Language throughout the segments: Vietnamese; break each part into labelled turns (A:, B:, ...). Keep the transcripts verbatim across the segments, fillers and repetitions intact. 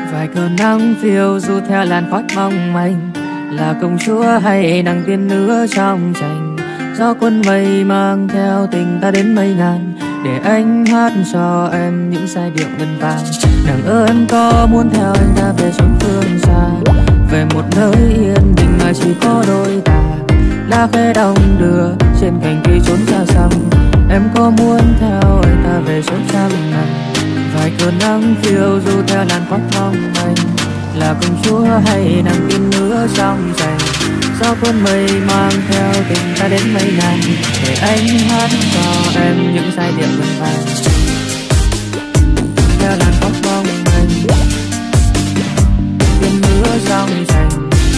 A: Vài cơn nắng phiêu du theo làn khói mong manh, là công chúa hay nàng tiên nữ trong tranh. Gió cuốn mây mang theo tình ta đến mây ngàn, để anh hát cho em những giai điệu ngân vang. Nàng ơi em có muốn theo anh ta về chốn phương xa, về một nơi yên bình mà chỉ có đôi ta. Lá khẽ đong đưa trên cành cây trốn xa xăm, em có muốn theo anh ta về chốn trăm năm. Vài cơn nắng phiêu du theo làn khói mong manh, là công chúa hay nàng tiên nữ trong tranh. Gió cuốn mây mang theo tình ta đến mây ngàn, để anh hát cho em những giai điệu ngân vang. Theo làn khói mong manh, tiên nữ trong tranh,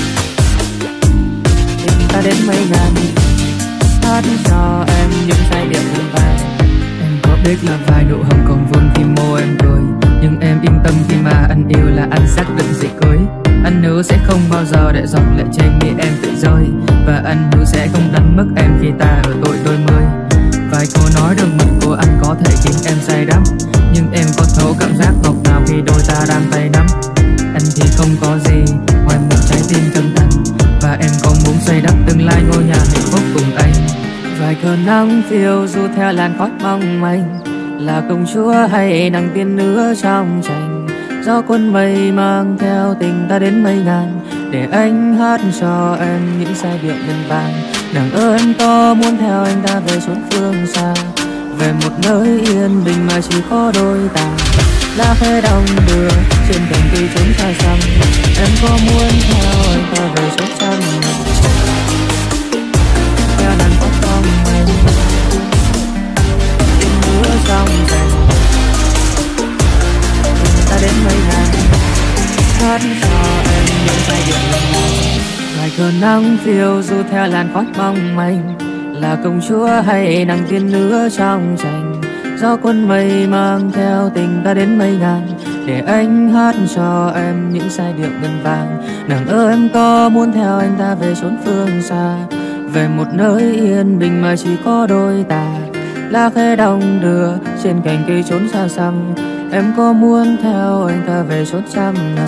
A: tình ta đến mây ngàn, hát cho em những giai điệu ngân vang. Em có biết là vài nụ hồng còn vương khi môi em cười, nhưng em yên tâm khi mà anh yêu là anh xác định sẽ cưới. Anh hứa sẽ không bao giờ để giọt lệ trên mi em phải rơi, và anh hứa sẽ không đánh mất em khi ta ở tuổi đôi mươi. Vài câu nói đơn mật của anh có thể khiến em say đắm, nhưng em có thấu cảm giác ngọt ngào khi đôi ta đang tay nắm. Anh thì không có gì ngoài một trái tim chân thành, và em còn muốn xây đắp tương lai ngôi nhà hạnh phúc cùng anh. Vài cơn nắng phiêu du theo làn khói mong manh, là công chúa hay nàng tiên nữ trong tranh. Gió cuốn mây mang theo tình ta đến mây ngàn, để anh hát cho em những giai điệu ngân vang. Nàng ơi em có muốn theo anh ta về chốn phương xa, về một nơi yên bình mà chỉ có đôi ta. Lá khẽ đong đưa trên cành cây trốn xa xăm, em có muốn theo anh ta về chốn trăm năm. Theo làn khói mong manh, tiên nữ trong tranh, ta đến mây ngàn, hát cho em những giai điệu ngân vang. Vài cơn nắng phiêu du theo làn khói mong manh, là công chúa hay nàng tiên nữ trong tranh. Gió cuốn mây mang theo tình ta đến mây ngàn, để anh hát cho em những giai điệu ngân vang. Nàng ơi em có muốn theo anh ta về chốn phương xa, về một nơi yên bình mà chỉ có đôi ta. Lá khẽ đong đưa trên cành cây trốn xa xăm, em có muốn theo anh ta về chốn trăm năm.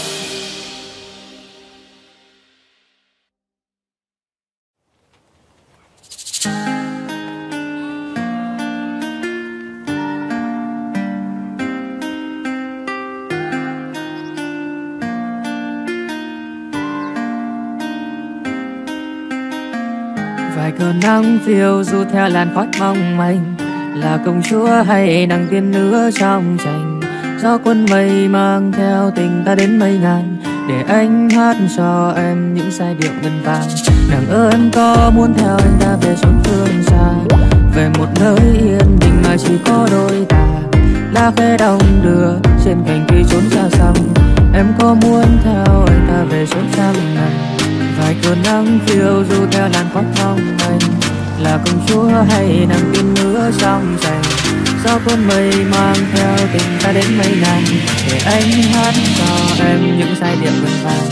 A: Vài cơn nắng phiêu du theo làn khói mong manh, là công chúa hay nàng tiên nữ trong tranh. Gió cuốn mây mang theo tình ta đến mây ngàn, để anh hát cho em những giai điệu ngân vang. Nàng ơi em có muốn theo anh ta về chốn phương xa, về một nơi yên bình mà chỉ có đôi ta. Lá khẽ đong đưa trên cành cây trốn xa xăm, em có muốn theo anh ta về chốn trăm năm. Vài cơn nắng phiêu du theo làn khói mong manh, là công chúa hay nàng tiên nữ trong tranh. Gió cuốn mây mang theo tình ta đến mây ngàn, để anh hát cho em những giai điệu ngân vang.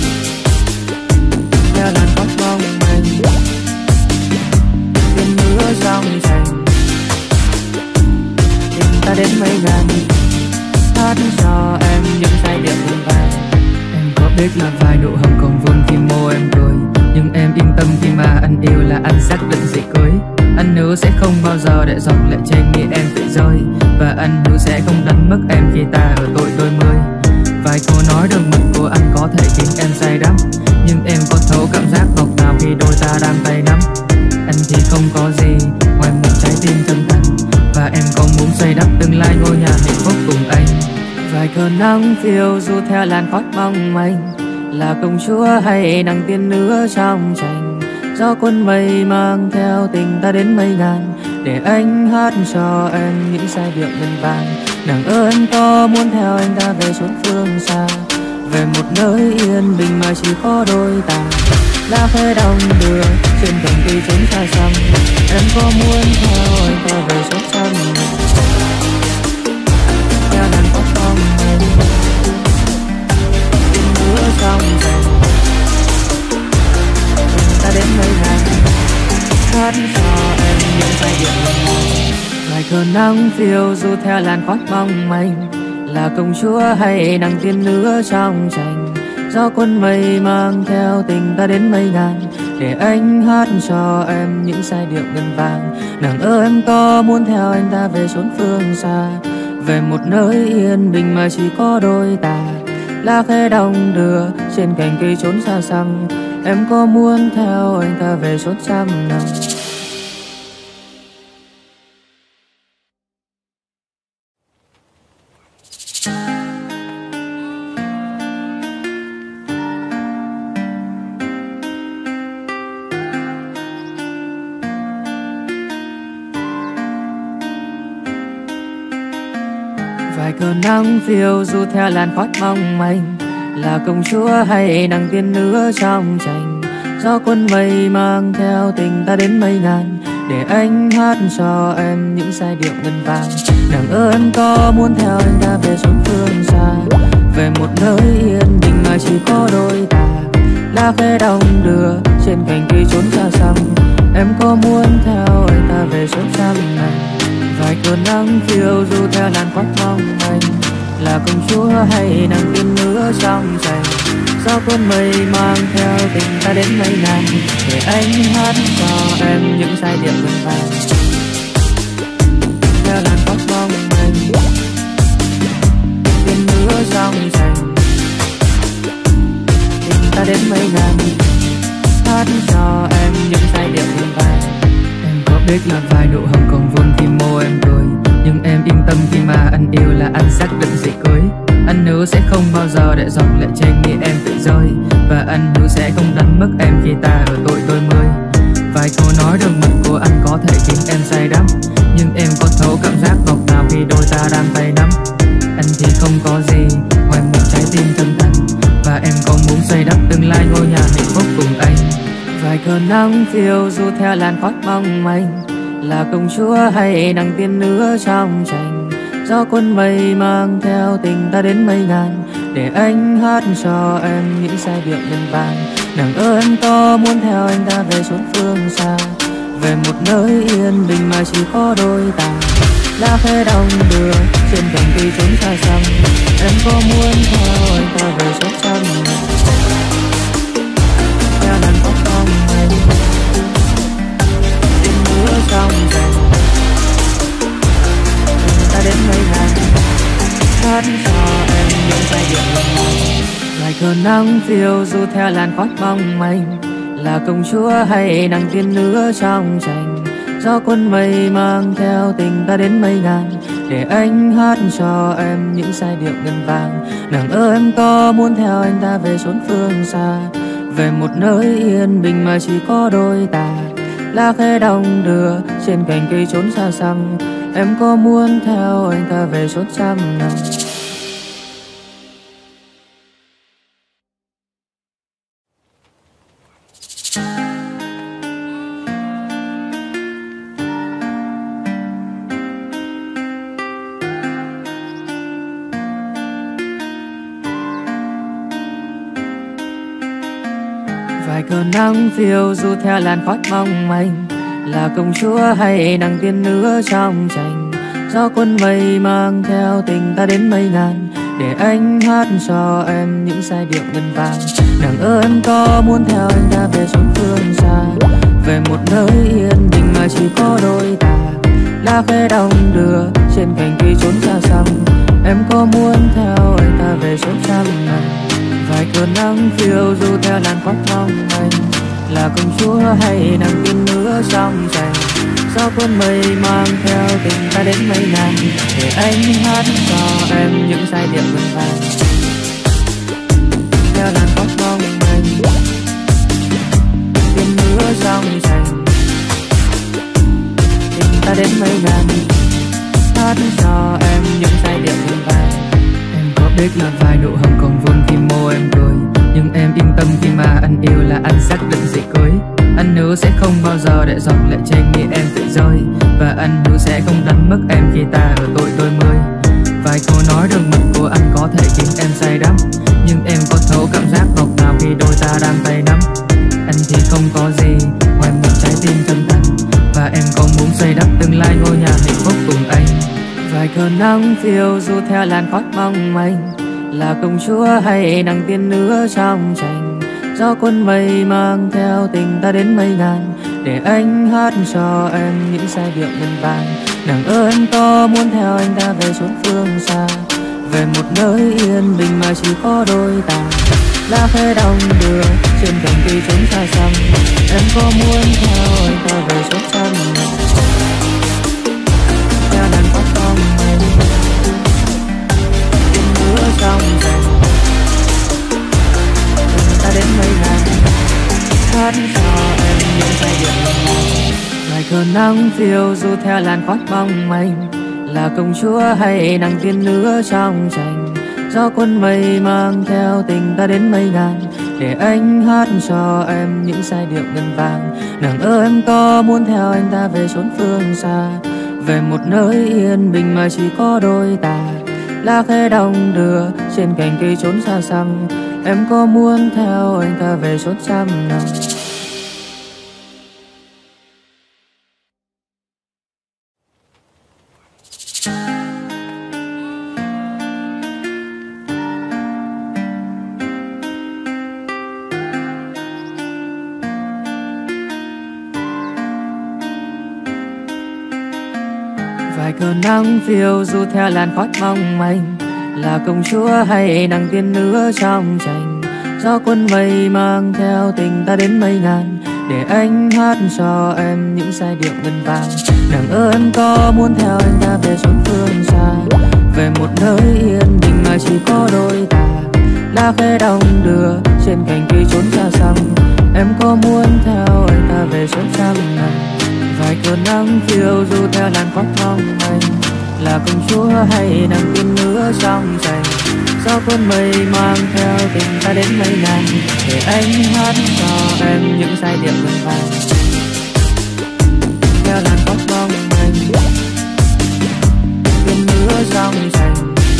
A: Theo làn khói mong manh, tiên nữ trong tranh, tình ta đến mây ngàn, hát cho em những giai điệu ngân vang. Em có biết là vài nụ hồng còn vương khi môi em cười, nhưng em yên tâm khi mà anh yêu là anh xác định sẽ cưới. Anh hứa sẽ không bao giờ để giọt lệ trên mi em phải rơi, và anh hứa sẽ không đánh mất em khi ta ở tuổi đôi mươi. Vài câu nói đơn mật của anh có thể khiến em say đắm, nhưng em có thấu cảm giác ngọt ngào khi đôi ta đang tay nắm. Anh thì không có gì ngoài một trái tim chân thành, và em còn muốn xây đắp tương lai ngôi nhà hạnh phúc cùng anh. Vài cơn nắng phiêu du theo làn khói mong manh, là công chúa hay nàng tiên nữ trong tranh. Gió cuốn mây mang theo tình ta đến mây ngàn, để anh hát cho em những giai điệu ngân vang. Nàng ơi em có muốn theo anh ta về chốn phương xa, về một nơi yên bình mà chỉ có đôi ta. Lá khẽ đong đưa trên cành cây trốn xa xăm, em có muốn theo anh ta về chốn trăm năm. Theo làn khói mong manh, tiên nữ trong tranh, ta đến mây ngàn, hát cho em những giai điệu ngân vang. Vài cơn nắng phiêu du theo làn khói mong manh, là công chúa hay nàng tiên nữ trong tranh. Gió cuốn mây mang theo tình ta đến mây ngàn, để anh hát cho em những giai điệu ngân vang. Nàng ơi em có muốn theo anh ta về chốn phương xa, về một nơi yên bình mà chỉ có đôi ta. Lá khẽ đong đưa trên cành cây trốn xa xăm, em có muốn theo anh ta về chốn trăm năm. Vài cơn nắng phiêu du theo làn khói mong manh, là công chúa hay nàng tiên nữ trong tranh. Gió cuốn mây mang theo tình ta đến mây ngàn, để anh hát cho em những giai điệu ngân vang. Nàng ơi em có muốn theo anh ta về chốn phương xa, về một nơi yên bình mà chỉ có đôi ta. Lá khẽ đong đưa trên cành cây trốn xa xăm, em có muốn theo anh ta về chốn trăm năm. Vài cơn nắng phiêu du theo làn khói mong manh, là công chúa hay nàng tiên nữ trong tranh. Gió cuốn mây mang theo tình ta đến mây ngàn, để anh hát cho em những giai điệu ngân vang. Theo làn khói mong manh, tiên nữ trong tranh, tình ta đến mây ngàn, hát cho em những giai điệu ngân vang. Em có biết là vài nụ hồng còn vương khi môi em cười, nhưng em yên tâm khi mà anh yêu là anh xác định sẽ cưới. Anh hứa sẽ không bao giờ để giọt lệ trên mi em tự rơi, và anh hứa sẽ không đánh mất em khi ta ở tuổi đôi mươi. Vài câu nói đường mật của anh có thể khiến em say đắm, nhưng em có thấu cảm giác ngọt ngào khi đôi ta đang tay nắm. Anh thì không có gì ngoài một trái tim chân thành, và em có muốn xây đắp tương lai ngôi nhà hạnh phúc cùng anh. Vài cơn nắng phiêu du theo làn khói mong manh, là công chúa hay nàng tiên nữ trong tranh. Gió cuốn mây mang theo tình ta đến mây ngàn, để anh hát cho em những giai điệu ngân vang. Nàng ơi em có muốn theo anh ta về chốn phương xa, về một nơi yên bình mà chỉ có đôi ta. Lá khẽ đong đưa trên cành cây trốn xa xăm, em có muốn theo anh ta về chốn trăm năm. Theo làn khói mong manh, tiên nữ trong tranh, ta đến mây ngàn, hát cho em những giai điệu ngân vang. Vài cơn nắng phiêu du theo làn khói mong manh, là công chúa hay nàng tiên nữ trong tranh. Gió cuốn mây mang theo tình ta đến mây ngàn, để anh hát cho em những giai điệu ngân vang. Nàng ơi em có muốn theo anh ta về chốn phương xa, về một nơi yên bình mà chỉ có đôi ta. Lá khẽ đong đưa trên cành cây trốn xa xăm, em có muốn theo anh ta về chốn trăm năm. Vài cơn nắng phiêu du theo làn khói mong manh, là công chúa hay nàng tiên nữ trong tranh. Gió cuốn mây mang theo tình ta đến mây ngàn, để anh hát cho em những giai điệu ngân vang. Nàng ơi em có muốn theo anh ta về chốn phương xa, về một nơi yên bình mà chỉ có đôi ta. Lá khẽ đong đưa trên cành cây trốn xa xăm, em có muốn theo anh ta về chốn trăm năm. Vài cơn nắng phiêu du theo làn khói mong manh, là công chúa hay nàng tiên nữ trong tranh. Gió cuốn mây mang theo tình ta đến mây ngàn, để anh hát cho em những giai điệu ngân vang. Theo làn khói mong manh, tiên nữ trong tranh, tình ta đến mây ngàn, hát cho em những giai điệu ngân vang. Em có biết là vài nụ hồng còn vương khi môi em cười, nhưng em yên tâm khi mà anh yêu là anh xác định sẽ cưới. Anh hứa sẽ không bao giờ để giọt lệ trên mi em tự rơi, và anh hứa sẽ không đánh mất em khi ta ở tuổi đôi mươi. Vài câu nói đường mật của anh có thể khiến em say đắm, nhưng em có thấu cảm giác ngọt ngào khi đôi ta đang tay nắm. Anh thì không có gì ngoài một trái tim chân thành, và em có muốn xây đắp tương lai ngôi nhà hạnh phúc cùng anh. Vài cơn nắng phiêu du theo làn khói mong manh, là công chúa hay nàng tiên nữ trong tranh. Gió cuốn mây mang theo tình ta đến mây ngàn, để anh hát cho em những giai điệu ngân vang. Nàng ơi em có muốn theo anh ta về chốn phương xa, về một nơi yên bình mà chỉ có đôi ta. Lá khẽ đong đưa trên cành cây trốn xa xăm, em có muốn theo anh ta về chốn xa nào? Theo đàn khói con mây, tiên nữ trong tranh, ta đến mây ngàn, hát cho em những giai điệu ngân vang. Ngoài cơn nắng phiêu du theo làn khói mong manh, là công chúa hay nàng tiên nữ trong tranh. Gió cuốn mây mang theo tình ta đến mây ngàn, để anh hát cho em những giai điệu ngân vang. Nàng ơi em có muốn theo anh ta về chốn phương xa, về một nơi yên bình mà chỉ có đôi ta. Lá khẽ đong đưa trên cành cây trốn xa xăm, em có muốn theo anh ta về chốn trăm năm? Vài cơn nắng phiêu du theo làn khói mong manh, là công chúa hay nàng tiên nữ trong tranh. Gió cuốn mây mang theo tình ta đến mây ngàn, để anh hát cho em những giai điệu ngân vang. Nàng ơi em có muốn theo anh ta về chốn phương xa, về một nơi yên bình mà chỉ có đôi ta. Lá khẽ đong đưa trên cành cây trốn xa xăm, em có muốn theo anh ta về chốn trăm năm? Vài cơn nắng phiêu du theo làn khói mong manh, là công chúa hay nàng tiên nữ trong tranh. Gió cuốn mây mang theo tình ta đến mây ngàn, để anh hát cho em những giai điệu ngân vang. Theo làn khói mong manh, tiên nữ trong tranh,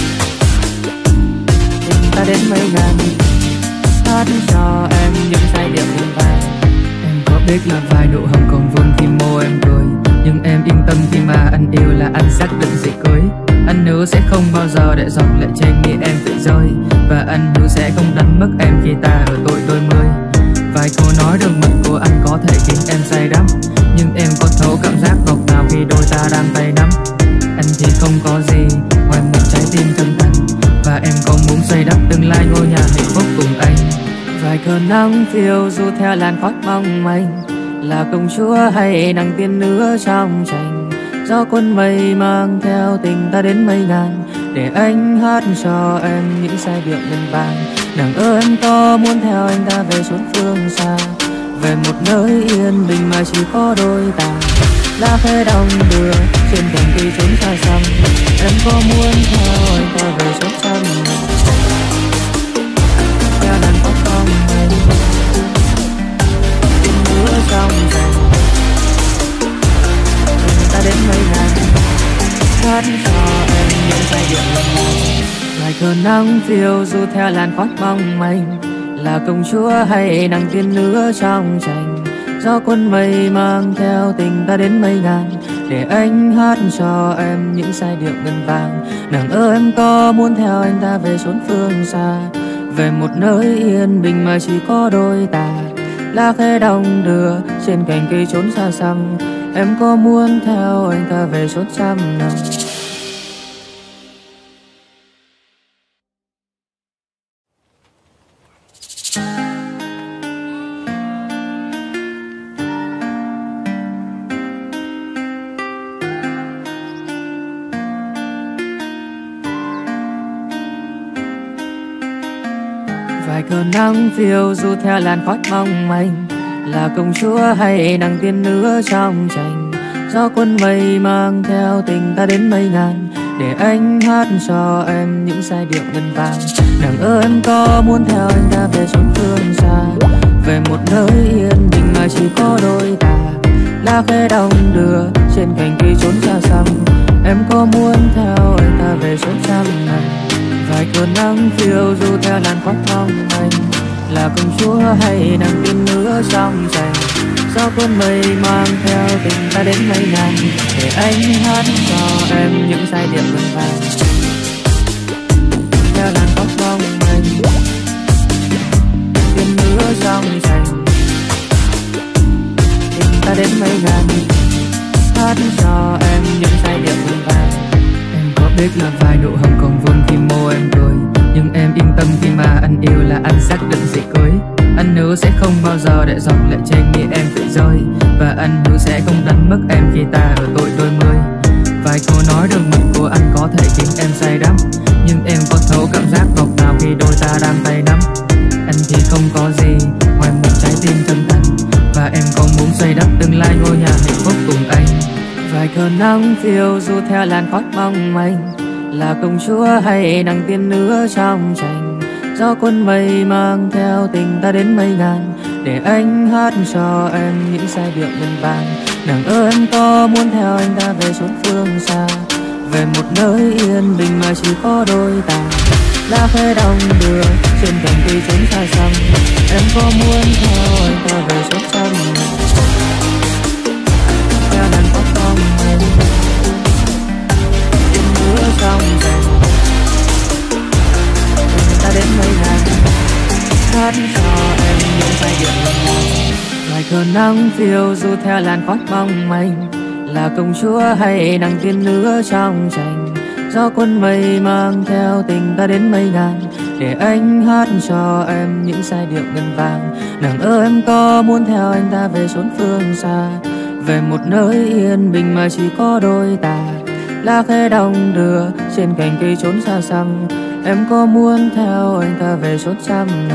A: tình ta đến mây ngàn, hát cho em những giai điệu ngân vang. Có biết là vài nụ hồng còn vương khi môi em cười, nhưng em yên tâm khi mà anh yêu là anh xác định sẽ cưới. Anh hứa sẽ không bao giờ để giọt lệ trên mi em tự rơi, và anh hứa sẽ không đánh mất em khi ta ở tuổi đôi mươi. Vài câu nói đường mật của anh có thể khiến em say đắm, nhưng em có thấu cảm giác ngọt ngào khi đôi ta đang tay nắm. Anh thì không có gì ngoài một trái tim chân thành, và em có muốn xây đắp tương lai ngôi nhà hạnh phúc cùng anh. Vài cơn nắng phiêu du theo làn khói mong manh, là công chúa hay nàng tiên nữ trong tranh. Gió cuốn mây mang theo tình ta đến mây ngàn, để anh hát cho em những giai điệu ngân vang. Nàng ơi em có muốn theo anh ta về chốn phương xa, về một nơi yên bình mà chỉ có đôi ta. Lá khẽ đong đưa trên cành cây trốn xa xăm, em có muốn theo anh ta về chốn trăm năm? Theo đàn khói con mây, tiên nữ trong tranh, ta đến mây ngàn, hát cho em những giai điệu ngân vang. Vài cơn nắng phiêu du theo làn khói mong manh, là công chúa hay nàng tiên nữ trong tranh. Gió cuốn mây mang theo tình ta đến mây ngàn, để anh hát cho em những giai điệu ngân vang. Nàng ơi em có muốn theo anh ta về chốn phương xa, về một nơi yên bình mà chỉ có đôi ta. Lá khẽ đong đưa trên cành cây trốn xa xăm, em có muốn theo anh ta về chốn trăm năm? Vài cơn nắng phiêu du theo làn khói mong manh, là công chúa hay nàng tiên nữ trong tranh. Gió cuốn mây mang theo tình ta đến mây ngàn, để anh hát cho em những giai điệu ngân vang. Nàng ơi em có muốn theo anh ta về chốn phương xa, về một nơi yên bình mà chỉ có đôi ta. Lá khẽ đong đưa trên cành cây trốn xa xăm, em có muốn theo anh ta về chốn trăm năm? Vài cơn nắng phiêu du theo làn khói mong manh, là công chúa hay nàng tiên nữ trong tranh. Gió cuốn mây mang theo tình ta đến mây ngàn, để anh hát cho em những giai điệu ngân vang. Theo làn tóc mong manh, tiên nữ trong xanh, tình ta đến mây ngàn, hát cho em những giai điệu ngân vang. Em có biết là vài nụ hồng còn vương khi môi em cười, nhưng em yên tâm khi mà anh yêu là anh xác định sẽ cưới. Anh hứa sẽ không bao giờ để giọt lệ trên mi em phải rơi, và anh hứa sẽ không đánh mất em khi ta ở tuổi đôi mươi. Vài câu nói đường mật của anh có thể khiến em say đắm, nhưng em có thấu cảm giác ngọt ngào khi đôi ta đang tay nắm. Anh thì không có gì ngoài một trái tim chân thành, và em còn muốn xây đắp tương lai ngôi nhà hạnh phúc cùng anh. Vài cơn nắng phiêu du theo làn khói mong manh, là công chúa hay nàng tiên nữ trong tranh. Gió cuốn mây mang theo tình ta đến mây ngàn, để anh hát cho em những giai điệu ngân vang. Nàng ơi em có muốn theo anh ta về chốn phương xa, về một nơi yên bình mà chỉ có đôi ta. Lá khẽ đong đưa trên cành cây trốn xa xăm, em có muốn theo anh ta về chốn xăm này. Theo đàn tóc con mình, tiên nữ trong rành, ta đến mây ngàn, hát cho em những giai điệu ngân vang. Vài cơn nắng phiêu du theo làn khói mong manh, là công chúa hay nàng tiên nữ trong tranh. Gió cuốn mây mang theo tình ta đến mây ngàn, để anh hát cho em những giai điệu ngân vang. Nàng ơi em có muốn theo anh ta về chốn phương xa, về một nơi yên bình mà chỉ có đôi ta. Lá khẽ đong đưa trên cành cây trốn xa xăm, em có muốn theo anh ta về chốn trăm năm.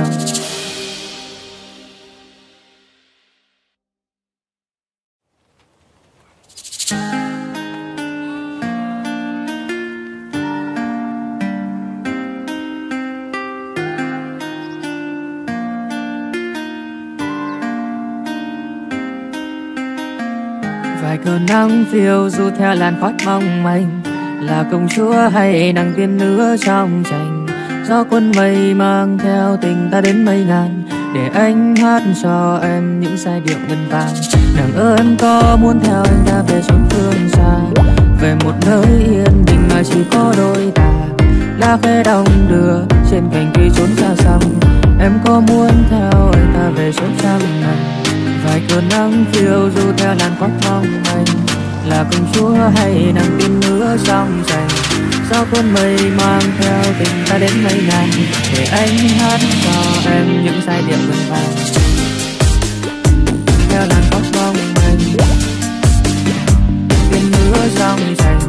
A: Vài cơn nắng phiêu du theo làn khói mong manh, là công chúa hay nàng tiên nữ trong tranh. Gió cuốn mây mang theo tình ta đến mây ngàn, để anh hát cho em những giai điệu ngân vang. Nàng ơi em có muốn theo anh ta về chốn phương xa, về một nơi yên bình mà chỉ có đôi ta. Lá khẽ đong đưa trên cành cây trốn xa xăm, em có muốn theo anh ta về chốn trăm năm. Vài cơn nắng phiêu du theo làn khói mong manh, là công chúa hay nàng tiên nữ trong tranh. Gió cuốn mây mang theo tình ta đến mây ngàn, để anh hát cho em những giai điệu ngân vang. Theo làn khói mong manh, tiên nữ trong tranh,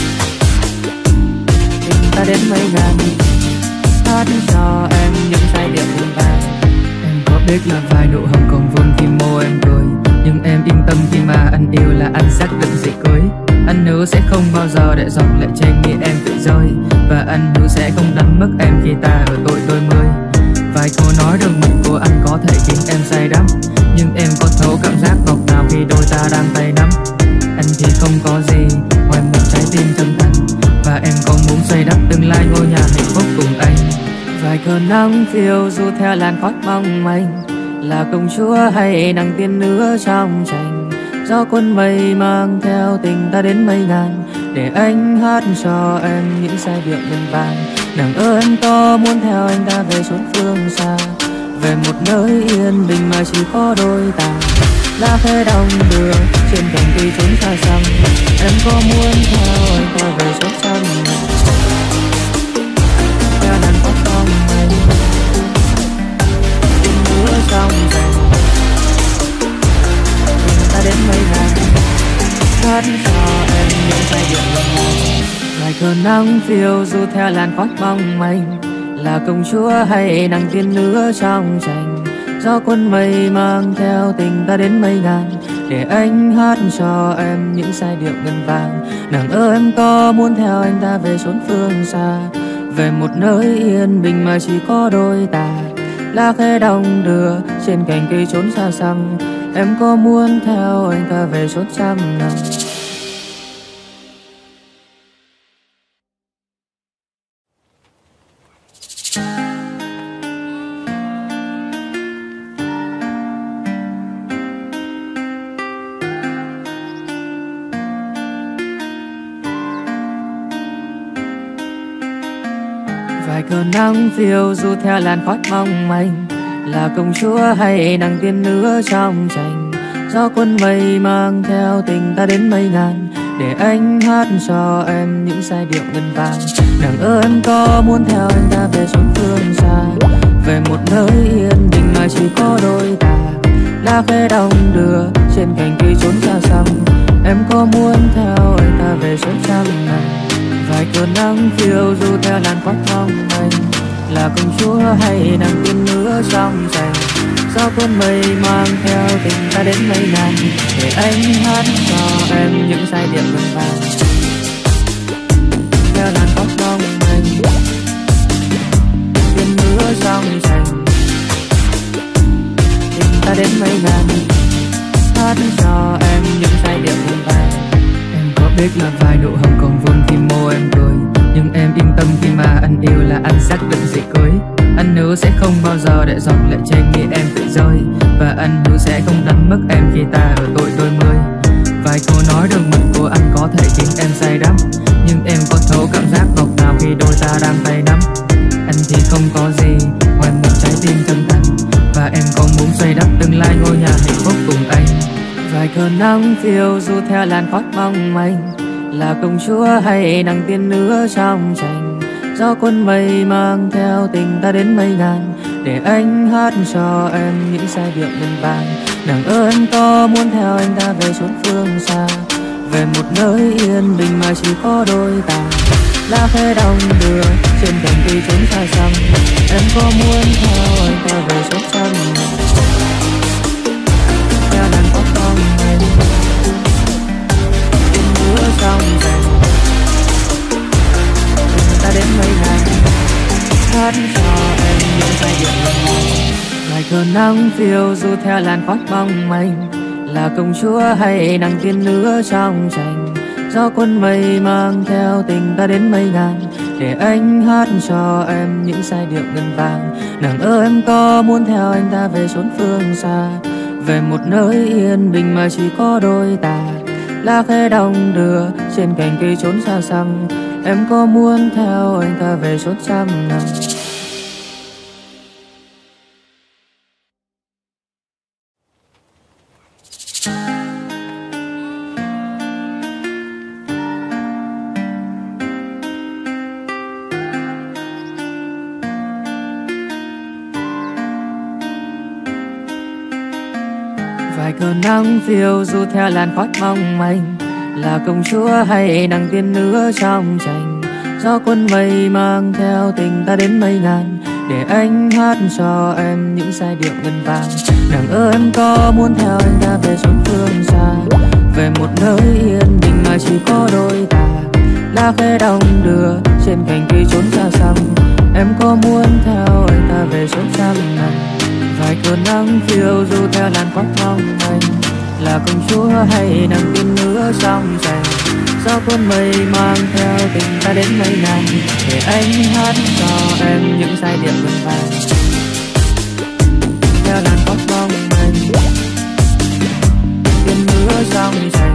A: tình ta đến mây ngàn, hát cho em những giai điệu ngân vang. Em có biết là vài nụ hồng còn vương khi môi em cười, nhưng em yên tâm khi mà anh yêu là anh xác định sẽ cưới. Anh hứa sẽ không bao giờ để giọt lệ trên mi em phải rơi, và anh hứa sẽ không đánh mất em khi ta ở tuổi đôi mươi. Vài câu nói đường mật của anh có thể khiến em say đắm, nhưng em có thấu cảm giác ngọt ngào khi đôi ta đang tay nắm. Anh thì không có gì ngoài một trái tim chân thành, và em còn muốn xây đắp tương lai ngôi nhà hạnh phúc cùng anh. Vài cơn nắng phiêu du theo làn khói mong manh, là công chúa hay nàng tiên nữ trong tranh. Gió cuốn mây mang theo tình ta đến mây ngàn, để anh hát cho em những giai điệu ngân vang. Nàng ơi em có muốn theo anh ta về chốn phương xa, về một nơi yên bình mà chỉ có đôi ta. Lá khẽ đong đưa trên cành cây trốn xa xăm, em có muốn theo anh ta về chốn trăm năm. Theo đàn tóc con mây, tiên nữ trong rành, ta đến mây ngàn, hát cho em những giai điệu ngân vang. Vài cơn nắng phiêu du theo làn khói mong manh, là công chúa hay nàng tiên nữ trong tranh. Gió cuốn mây mang theo tình ta đến mây ngàn, để anh hát cho em những giai điệu ngân vang. Nàng ơi em có muốn theo anh ta về chốn phương xa, về một nơi yên bình mà chỉ có đôi ta. Lá khẽ đong đưa trên cành cây trốn xa xăm, em có muốn theo anh ta về chốn trăm năm. cơn nắng phiêu du theo làn khói mong manh, là công chúa hay nàng tiên nữ trong tranh. Gió cuốn mây mang theo tình ta đến mây ngàn, để anh hát cho em những giai điệu ngân vang. Nàng ơi em có muốn theo anh ta về chốn phương xa, về một nơi yên bình mà chỉ có đôi ta. Lá khẽ đong đưa trên cành cây trốn xa xăm, em có muốn theo anh ta về chốn trăm ngàn. Vài cơn nắng phiêu du theo làn khói mong manh, là công chúa hay nàng tiên nữ trong tranh. Gió cuốn mây mang theo tình ta đến mây ngàn, để anh hát cho em những giai điệu ngân vang. Theo làn khói mong manh, tiên nữ trong tranh, tình ta đến mây ngàn, hát cho em những giai điệu ngân vang. Em có biết là vài nụ hồng còn vương khi môi em cười, nhưng em yên tâm khi mà anh yêu là anh xác định sẽ cưới. Anh hứa sẽ không bao giờ để giọt lệ trên mi em phải rơi, và anh hứa sẽ không đánh mất em khi ta ở tuổi đôi mươi. Vài câu nói đường mật của anh có thể khiến em say đắm, nhưng em có thấu cảm giác ngọt ngào khi đôi ta đang tay nắm. Anh thì không có gì ngoài một trái tim chân thành, và em còn muốn xây đắp tương lai ngôi nhà hạnh phúc cùng anh. Vài cơn nắng phiêu du theo làn khói mong manh, là công chúa hay nàng tiên nữ trong tranh. Gió cuốn mây mang theo tình ta đến mây ngàn, để anh hát cho em những giai điệu ngân vang. Nàng ơi em có muốn theo anh ta về chốn phương xa, về một nơi yên bình mà chỉ có đôi ta. Lá khẽ đong đưa trên cành cây trốn xa xăm, em có muốn theo anh ta về chốn trăm ngàn. Theo làn khói mong manh, tiên nữ trong tranh, ta đến mây ngàn, hát cho em những giai điệu ngân vang. Vài cơn nắng phiêu du theo làn khói mong manh, là công chúa hay nàng tiên nữ trong tranh. Gió cuốn mây mang theo tình ta đến mây ngàn, để anh hát cho em những giai điệu ngân vang. Nàng ơi em có muốn theo anh ta về chốn phương xa, về một nơi yên bình mà chỉ có đôi ta. Lá khẽ đong đưa trên cành cây trốn xa xăm, em có muốn theo anh ta về chốn trăm năm. Vài cơn nắng phiêu du theo làn khói mong manh, là công chúa hay nàng tiên nữ trong tranh. Gió cuốn mây mang theo tình ta đến mây ngàn, để anh hát cho em những giai điệu ngân vang. Nàng ơi em có muốn theo anh ta về chốn phương xa, về một nơi yên bình mà chỉ có đôi ta. Lá khẽ đong đưa trên cành cây trốn xa xăm, em có muốn theo anh ta về chốn trăm ngàn. Vài cơn nắng phiêu du theo làn khói mong manh, là công chúa hay nàng tiên nữ trong tranh. Gió cuốn mây mang theo tình ta đến mây ngàn, để anh hát cho em những giai điệu ngân vang. Theo làn khói mong manh, tiên nữ trong tranh,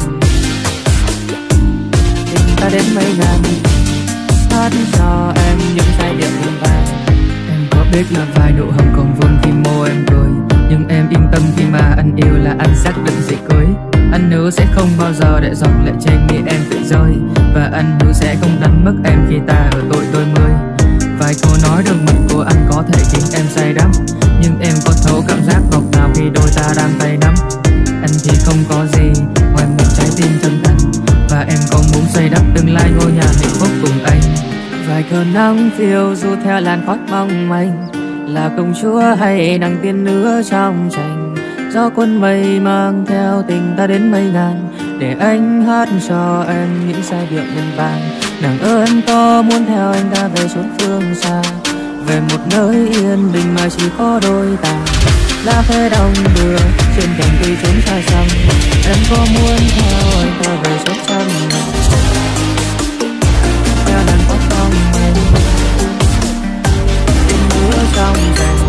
A: tình ta đến mây ngàn, hát cho em những giai điệu ngân vang. Em có biết là vài nụ hồng còn vương khi môi em cười, nhưng em yên tâm khi mà anh yêu là anh xác định sẽ cưới. Anh hứa sẽ không bao giờ để giọt lệ trên mi em phải rơi, và anh hứa sẽ không đánh mất em khi ta ở tuổi đôi mươi. Vài câu nói đường mật của anh có thể khiến em say đắm, nhưng em có thấu cảm giác ngọt ngào khi đôi ta đang tay nắm. Anh thì không có gì ngoài một trái tim chân thành, và em còn muốn xây đắp tương lai ngôi nhà hạnh phúc cùng anh. Vài cơn nắng phiêu du theo làn khói mong manh, là công chúa hay nàng tiên nữ trong tranh. Gió cuốn mây mang theo tình ta đến mây ngàn, để anh hát cho em những giai điệu ngân vang. Nàng ơi em có muốn theo anh ta về chốn phương xa, về một nơi yên bình mà chỉ có đôi ta. Lá khẽ đong đưa trên cành cây trốn xa xăm, em có muốn theo anh ta về chốn trăm ngàn. Theo làn khói mong manh, tiên nữ trong tranh,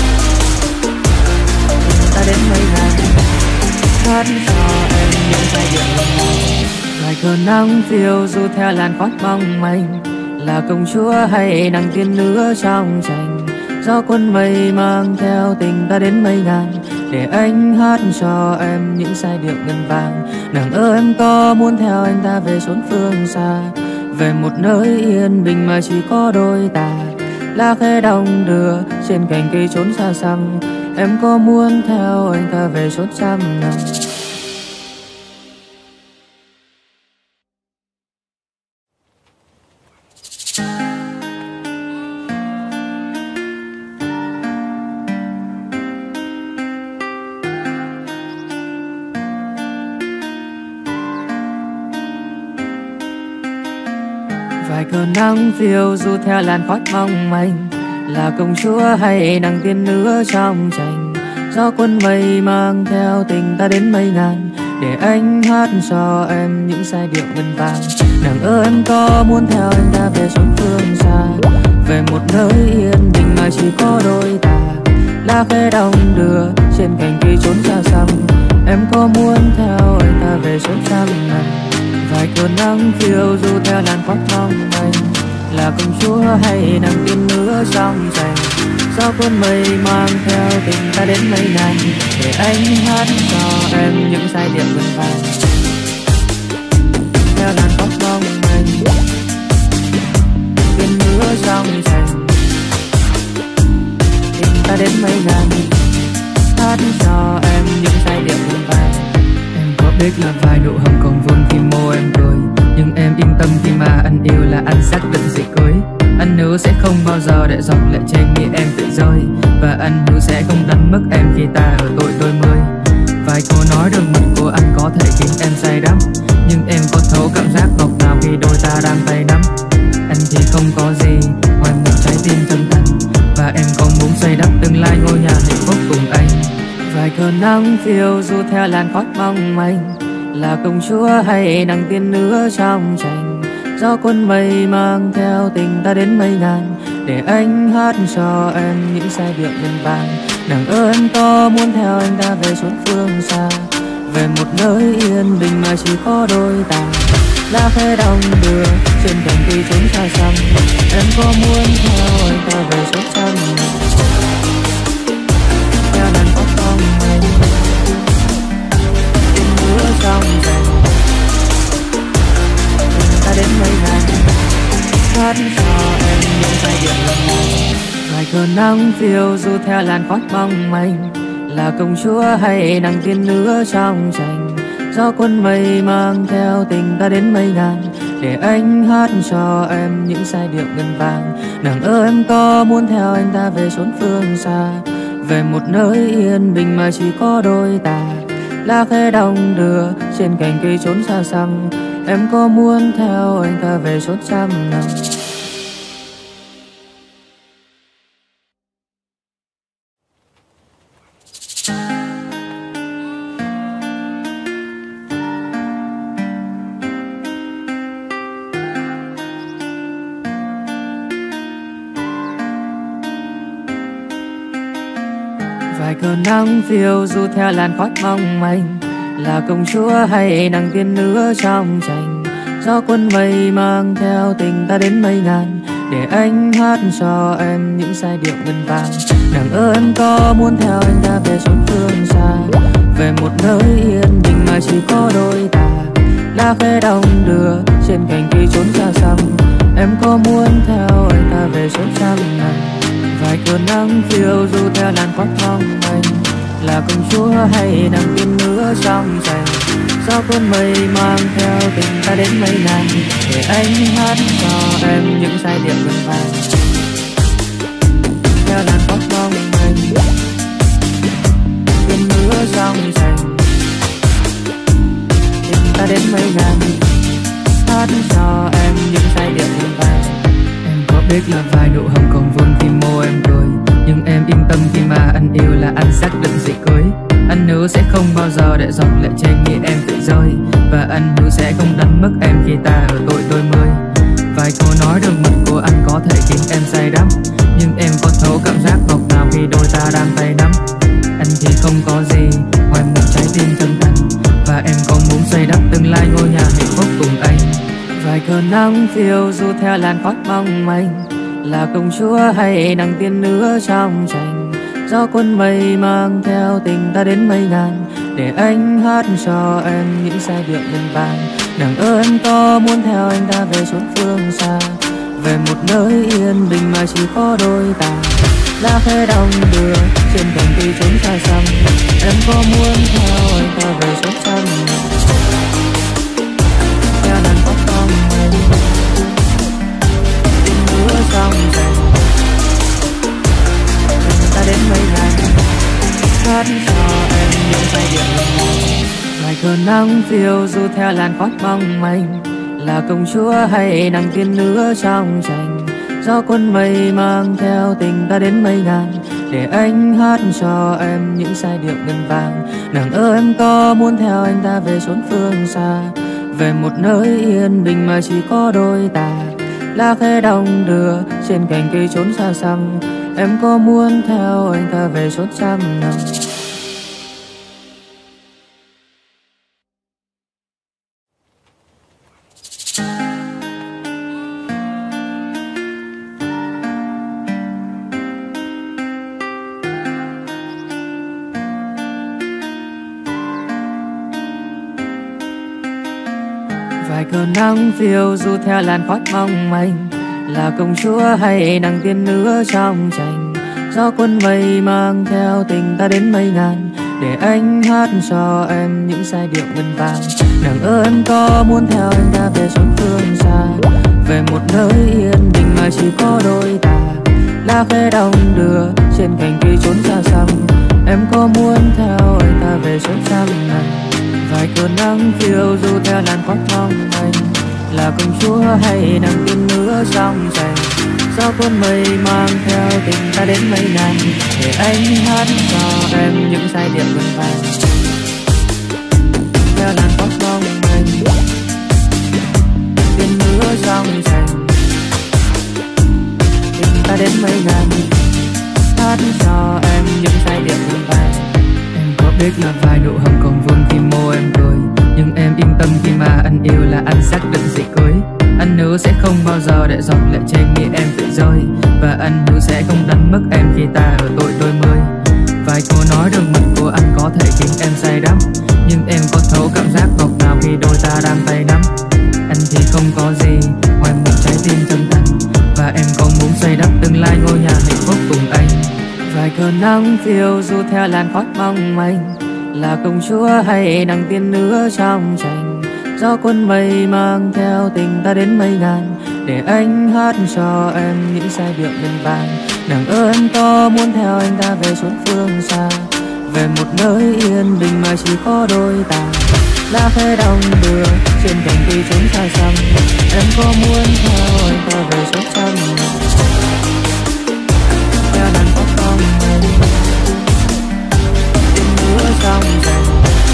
A: ta đến mây ngàn, hát cho em những giai điệu ngân vang. Vài cơn nắng phiêu du theo làn khói mong manh, là công chúa hay nàng tiên nữ trong tranh. Gió cuốn mây mang theo tình ta đến mây ngàn, để anh hát cho em những giai điệu ngân vang. Nàng ơi em có muốn theo anh ta về chốn phương xa, về một nơi yên bình mà chỉ có đôi ta. Lá khẽ đong đưa trên cành cây trốn xa xăm, em có muốn theo anh ta về chốn trăm năm. Vài cơn nắng phiêu du theo làn khói mong manh, là công chúa hay nàng tiên nữ trong tranh. Gió cuốn mây mang theo tình ta đến mây ngàn, để anh hát cho em những giai điệu ngân vang. Nàng ơi em có muốn theo anh ta về chốn phương xa, về một nơi yên bình mà chỉ có đôi ta. Lá khẽ đong đưa trên cành cây trốn xa xăm, em có muốn theo anh ta về chốn trăm năm. Vài cơn nắng phiêu du theo làn khói mong manh, là công chúa hay nàng tiên nữ trong tranh. Gió cuốn mây mang theo tình ta đến mây ngàn, để anh hát cho em những giai điệu ngân vang. Theo làn khói mong manh, tiên nữ trong tranh, tình ta đến mây ngàn, hát cho em những giai điệu ngân vang. Em có biết là vài nụ hồng còn vương khi môi em cười, nhưng em yên tâm khi mà anh yêu là anh xác định sẽ cưới. Anh hứa sẽ không bao giờ để giọt lệ trên mi em tự rơi, và anh hứa sẽ không đánh mất em khi ta ở tuổi đôi mươi. Vài câu nói đường mật của anh có thể khiến em say đắm, nhưng em có thấu cảm giác ngọt ngào khi đôi ta đang tay nắm. Anh thì không có gì ngoài một trái tim chân thành, và em còn muốn xây đắp tương lai ngôi nhà hạnh phúc cùng anh. Vài cơn nắng phiêu du theo làn khói mong manh, là công chúa hay nàng tiên nữ trong tranh. Gió cuốn mây mang theo tình ta đến mây ngàn, để anh hát cho em những giai điệu ngân vang. Nàng ơi em có muốn theo anh ta về chốn phương xa, về một nơi yên bình mà chỉ có đôi ta. Lá khẽ đong đưa trên cành cây trốn xa xăm, em có muốn theo anh ta về chốn trăm năm. Theo làn khói mong manh, tiên nữ trong tranh, ta đến mây ngàn, hát cho em những giai điệu ngân vang. Vài cơn nắng phiêu du theo làn khói mong manh, là công chúa hay nàng tiên nữ trong tranh. Gió cuốn mây mang theo tình ta đến mây ngàn, để anh hát cho em những giai điệu ngân vang. Nàng ơi em có muốn theo anh ta về chốn phương xa, về một nơi yên bình mà chỉ có đôi ta. Lá khẽ đong đưa trên cành cây trốn xa xăm, em có muốn theo anh ta về chốn trăm năm. Vài cơn nắng phiêu du theo làn khói mong manh, là công chúa hay nàng tiên nữ trong tranh. Gió cuốn mây mang theo tình ta đến mây ngàn, để anh hát cho em những giai điệu ngân vang. Nàng ơi em có muốn theo anh ta về chốn phương xa, về một nơi yên bình mà chỉ có đôi ta. Lá khẽ đong đưa trên cành cây trốn xa xăm, em có muốn theo anh ta về chốn trăm năm. Vài cơn nắng phiêu du theo làn khói mong manh, là công chúa hay nàng tiên nữ trong tranh. Gió cuốn mây mang theo tình ta đến mây ngàn, để anh hát cho em những giai điệu ngân vang. Theo làn khói mong manh, tiên nữ trong tranh, tình ta đến mây ngàn, hát cho em những giai điệu ngân vang. Em có biết là vài nụ hồng còn vương khi môi em cười, nhưng em yên tâm khi mà anh yêu là anh xác định sẽ cưới. Anh hứa sẽ không bao giờ để giọt lệ trên mi em tự rơi, và anh hứa sẽ không đánh mất em khi ta ở tuổi đôi mươi. Vài câu nói đường mật của anh có thể khiến em say đắm, nhưng em có thấu cảm giác ngọt ngào khi đôi ta đang tay nắm. Anh thì không có gì ngoài một trái tim chân thành, và em còn muốn xây đắp tương lai ngôi nhà hạnh phúc cùng anh. Vài cơn nắng phiêu du theo làn khói mong manh, là công chúa hay nàng tiên nữ trong tranh. Gió cuốn mây mang theo tình ta đến mây ngàn, để anh hát cho em những giai điệu ngân vang. Nàng ơi em có muốn theo anh ta về chốn phương xa, về một nơi yên bình mà chỉ có đôi ta. Lá khẽ đong đưa trên cành cây trốn xa xăm, em có muốn theo anh ta về chốn xăm nào. Theo làn khói mong manh, tiên nữ trong tranh, ta đến mây ngàn, hát cho em những giai điệu ngân vang. Ngoài cơn nắng phiêu du theo làn khói mong manh, là công chúa hay nàng tiên nữ trong tranh. Gió cuốn mây mang theo tình ta đến mây ngàn, để anh hát cho em những giai điệu ngân vang. Nàng ơi em có muốn theo anh ta về chốn phương xa, về một nơi yên bình mà chỉ có đôi ta. Lá khẽ đong đưa trên cành cây trốn xa xăm, em có muốn theo anh ta về chốn trăm năm. Vài cơn nắng phiêu du theo làn khói mong manh, là công chúa hay nàng tiên nữ trong tranh. Gió cuốn mây mang theo tình ta đến mây ngàn, để anh hát cho em những giai điệu ngân vang. Nàng ơi em có muốn theo anh ta về chốn phương xa, về một nơi yên bình mà chỉ có đôi ta. Lá khẽ đong đưa trên cành cây trốn xa xăm, em có muốn theo anh ta về chốn trăm năm. Vài cơn nắng phiêu du theo làn khói mong manh, là công chúa hay nàng tiên nữ trong tranh. Gió cuốn mây mang theo tình ta đến mây ngàn, để anh hát cho em những giai điệu ngân vang. Theo làn khói mong manh, tiên nữ trong tranh, tình ta đến mây ngàn, hát cho em những giai điệu ngân vang. Có biết là vài nụ hồng còn vương khi môi em cười, nhưng em yên tâm khi mà anh yêu là anh xác định sẽ cưới. Anh hứa sẽ không bao giờ để giọt lệ trên mi em phải rơi, và anh hứa sẽ không đánh mất em khi ta ở tuổi đôi mươi. Vài câu nói đường mật của anh có thể khiến em say đắm, nhưng em có thấu cảm giác ngọt ngào khi đôi ta đang tay nắm. Anh thì không có gì ngoài một trái tim chân thành, và em còn muốn xây đắp tương lai ngôi nhà hạnh phúc cùng anh. Vài cơn nắng phiêu du theo làn khói mong manh, là công chúa hay nàng tiên nữ trong tranh. Gió cuốn mây mang theo tình ta đến mây ngàn, để anh hát cho em những giai điệu ngân vang. Nàng ơi em có muốn theo anh ta về chốn phương xa, về một nơi yên bình mà chỉ có đôi ta. Lá khẽ đong đưa trên cành cây trốn xa xăm, em có muốn theo anh ta về chốn trăm năm. Theo làn khói mong manh, tiên nữ trong tranh,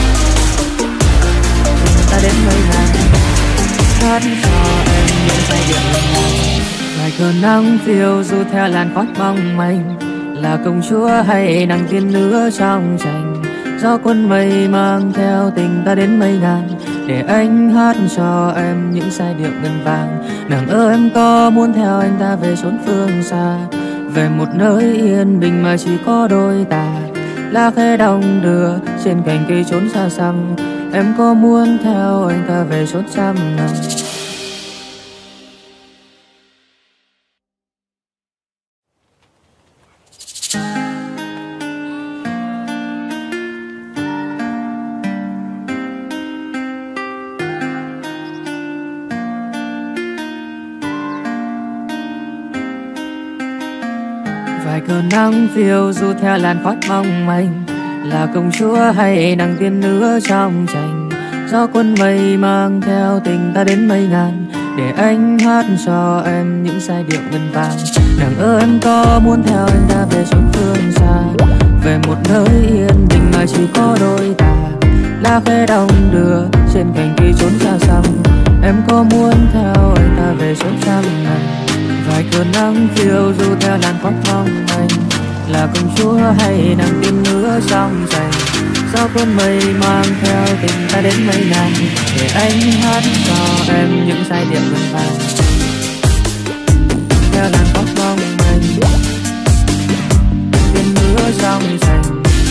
A: ta đến mây ngàn, hát cho em những giai điệu ngân vang. Vài cơn nắng phiêu du theo làn khói mong manh, là công chúa hay nàng tiên nữ trong tranh. Gió cuốn mây mang theo tình ta đến mây ngàn, để anh hát cho em những giai điệu ngân vang. Nàng ơi em có muốn theo anh ta về chốn phương xa, về một nơi yên bình mà chỉ có đôi ta. Lá khẽ đong đưa trên cành cây trốn xa xăm, em có muốn theo anh ta về chốn trăm năm. Vài cơn nắng phiêu du theo làn khói mong manh, là công chúa hay nàng tiên nữ trong tranh. Gió cuốn mây mang theo tình ta đến mây ngàn, để anh hát cho em những giai điệu ngân vang. Nàng ơi em có muốn theo anh ta về chốn phương xa, về một nơi yên bình mà chỉ có đôi ta. Lá khẽ đong đưa trên cành cây trốn xa xăm, em có muốn theo anh ta về chốn trăm năm. Vài cơn nắng phiêu du theo làn khói mong manh, là công chúa hay nàng tiên nữ trong tranh. Gió cuốn mây mang theo tình ta đến mây ngàn, để anh hát cho em những giai điệu ngân vang. Theo làn tóc mong manh, tiếng mưa trong xanh,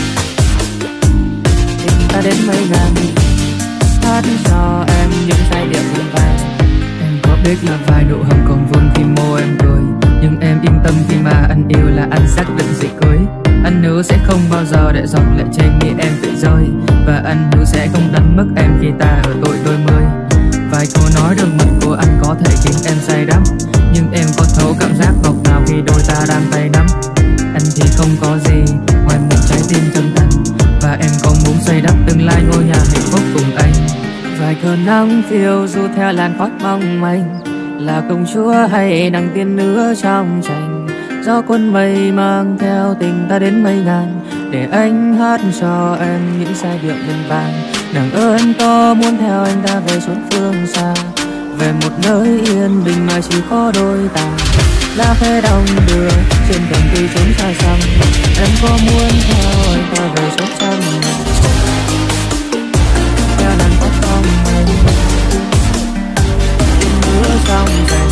A: tình ta đến mây ngàn, hát cho em những giai điệu ngân vang. Em có biết là vài nụ hồng còn vương khi môi em cười, nhưng em yên tâm khi mà anh yêu là anh xác định sẽ cưới. Anh hứa sẽ không bao giờ để giọt lệ trên mi em phải rơi, và anh hứa sẽ không đánh mất em khi ta ở tuổi đôi mươi. Vài câu nói đường mật của anh có thể khiến em say đắm, nhưng em có thấu cảm giác ngọt ngào khi đôi ta đang tay nắm. Anh thì không có gì ngoài một trái tim chân thành, và em còn muốn xây đắp tương lai ngôi nhà hạnh phúc cùng anh. Vài cơn nắng phiêu du theo làn khói mong manh, là công chúa hay nàng tiên nữ trong tranh. Gió cuốn mây mang theo tình ta đến mây ngàn, để anh hát cho em những giai điệu ngân vang. Nàng ơi em có muốn theo anh ta về chốn phương xa, về một nơi yên bình mà chỉ có đôi ta. Lá khẽ đong đưa trên cành cây trốn xa xăm, em có muốn theo anh ta về chốn xa nào? Theo làn tóc trong mây, mưa trong rành,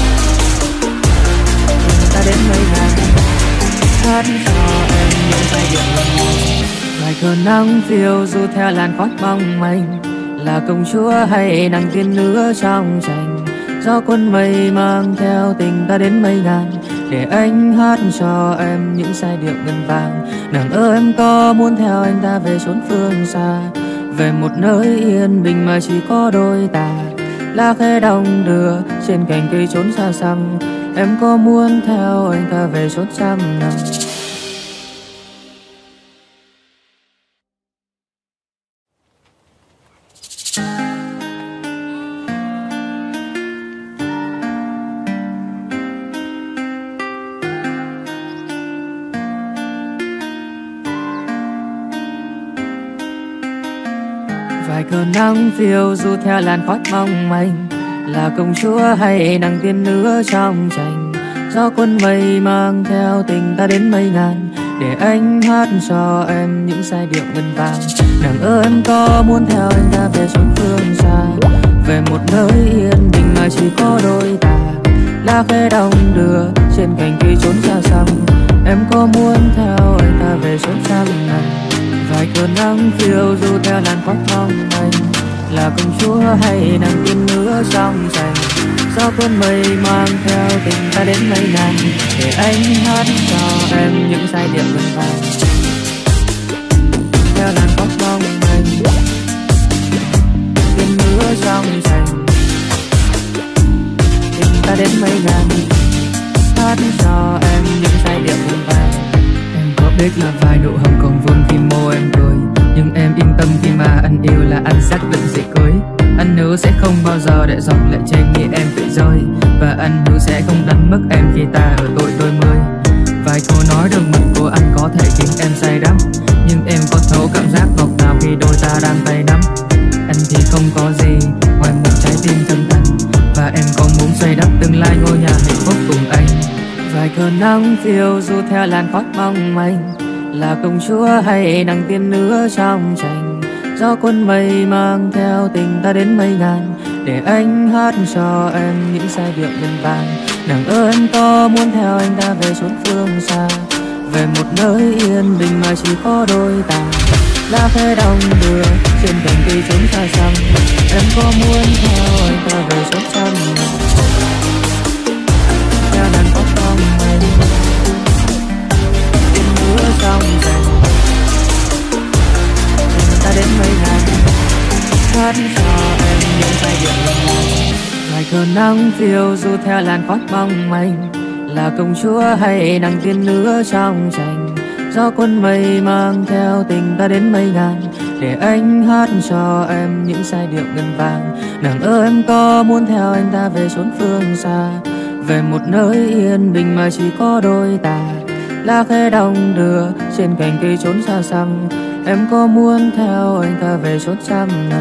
A: ta đến mây ngàn, hát cho em những giai điệu ngân vang. Vài cơn nắng phiêu du theo làn khói mong manh, là công chúa hay nàng tiên nữ trong tranh. Gió cuốn mây mang theo tình ta đến mây ngàn, để anh hát cho em những giai điệu ngân vang. Nàng ơi em có muốn theo anh ta về chốn phương xa, về một nơi yên bình mà chỉ có đôi ta. Lá khẽ đong đưa trên cành cây trốn xa xăm, em có muốn theo anh ta về chốn trăm năm? Vài cơn nắng phiêu du theo làn khói mong manh, là công chúa hay nàng tiên nữ trong tranh. Gió cuốn mây mang theo tình ta đến mây ngàn, để anh hát cho em những giai điệu ngân vang. Nàng ơi em có muốn theo anh ta về chốn phương xa, về một nơi yên bình mà chỉ có đôi ta. Lá khẽ đong đưa trên cành cây trốn xa xăm, em có muốn theo anh ta về chốn trăm năm? Vài cơn nắng phiêu du theo làn khói mong manh, là công chúa hay nàng tiên nữ trong tranh. Gió cuốn mây mang theo tình ta đến mây ngàn, để anh hát cho em những giai điệu ngân vang. Theo làn khói mong manh, tiên nữ trong tranh, tình ta đến mây ngàn, hát cho em những giai điệu ngân vang. Em có biết là vài nụ hồng còn vương khi môi em cười, nhưng em yên tâm khi mà anh yêu là anh xác định sẽ cưới. Anh hứa sẽ không bao giờ để giọt lệ trên mi em phải rơi, và anh hứa sẽ không đánh mất em khi ta ở tuổi đôi mươi. Vài câu nói đường mật của anh có thể khiến em say đắm, nhưng em có thấu cảm giác ngọt ngào khi đôi ta đang tay nắm. Anh thì không có gì ngoài một trái tim chân thành, và em còn muốn xây đắp tương lai ngôi nhà hạnh phúc cùng anh. Vài cơn nắng phiêu du theo làn khói mong manh, là công chúa hay nàng tiên nữ trong tranh. Gió cuốn mây mang theo tình ta đến mây ngàn, để anh hát cho em những giai điệu ngân vang. Nàng ơi em có muốn theo anh ta về chốn phương xa, về một nơi yên bình mà chỉ có đôi ta. Lá khẽ đong đưa trên cành cây trốn xa xăm, em có muốn theo anh ta về chốn trăm năm? Theo làn khói mong manh, tiên nữ trong tranh, ta đến mây ngàn, hát cho em những giai điệu ngân vang. Vài cơn nắng phiêu du theo làn khói mong manh, là công chúa hay nàng tiên nữ trong tranh. Gió cuốn mây mang theo tình ta đến mây ngàn, để anh hát cho em những giai điệu ngân vang. Nàng ơi em có muốn theo anh ta về chốn phương xa, về một nơi yên bình mà chỉ có đôi ta. Lá khẽ đong đưa trên cành cây trốn xa xăm, em có muốn theo anh ta về chốn trăm năm?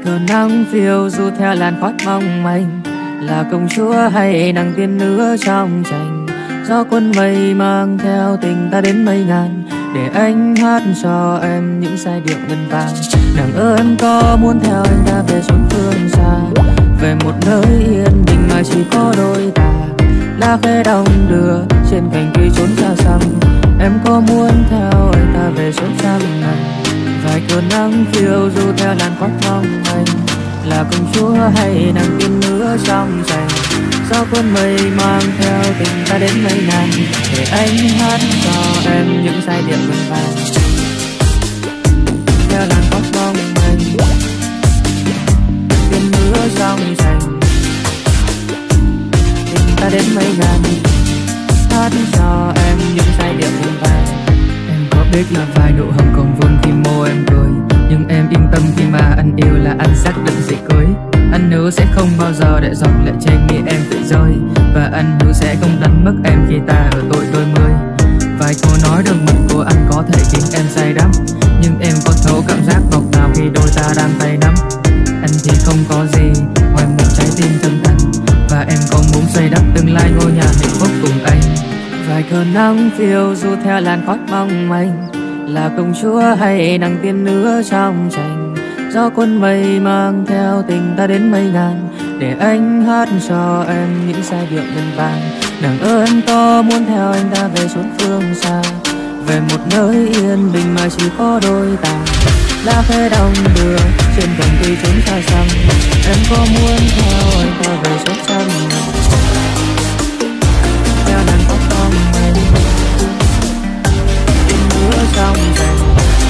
A: cơn nắng phiêu du theo làn khói mong manh, là công chúa hay nàng tiên nữ trong tranh. Gió cuốn mây mang theo tình ta đến mây ngàn, để anh hát cho em những giai điệu ngân vang. Nàng ơi em có muốn theo anh ta về chốn phương xa, về một nơi yên bình mà chỉ có đôi ta. Lá khẽ đong đưa trên cành cây trốn xa xăm, em có muốn theo anh ta về chốn xa ngàn. Vài cơn nắng phiêu du theo làn khói mong manh, là công chúa hay nàng tiên nữ trong tranh. Gió cuốn mây mang theo tình ta đến mây ngàn, để anh hát cho em những giai điệu ngân vang. Theo làn khói mong manh, tiên nữ trong tranh, tình ta đến mây ngàn, hát cho em những giai điệu ngân vang. Em có biết là vài nụ hồng còn vương khi môi em cười, nhưng em yên tâm khi mà anh yêu là anh xác định sẽ cưới. Anh hứa sẽ không bao giờ để giọt lệ trên mi em phải rơi, và anh hứa sẽ không đánh mất em khi ta ở tuổi đôi mươi. Vài câu nói đơn mật của anh có thể khiến em say đắm, nhưng em có thấu cảm giác ngọt ngào khi đôi ta đang tay nắm. Anh thì không có gì ngoài một trái tim chân thành, và em còn muốn xây đắp tương lai ngôi nhà hạnh phúc cùng anh. Vài cơn nắng phiêu du theo làn khói mong manh, là công chúa hay nàng tiên nữ trong tranh. Gió cuốn mây mang theo tình ta đến mây ngàn, để anh hát cho em những giai điệu ngân vang. Nàng ơi em có muốn theo anh ta về chốn phương xa, về một nơi yên bình mà chỉ có đôi ta. Lá khẽ đong đưa trên cành cây trốn xa xăm, em có muốn theo anh ta về chốn xa ngàn. Theo làn khói mong manh, tiên nữ trong tranh,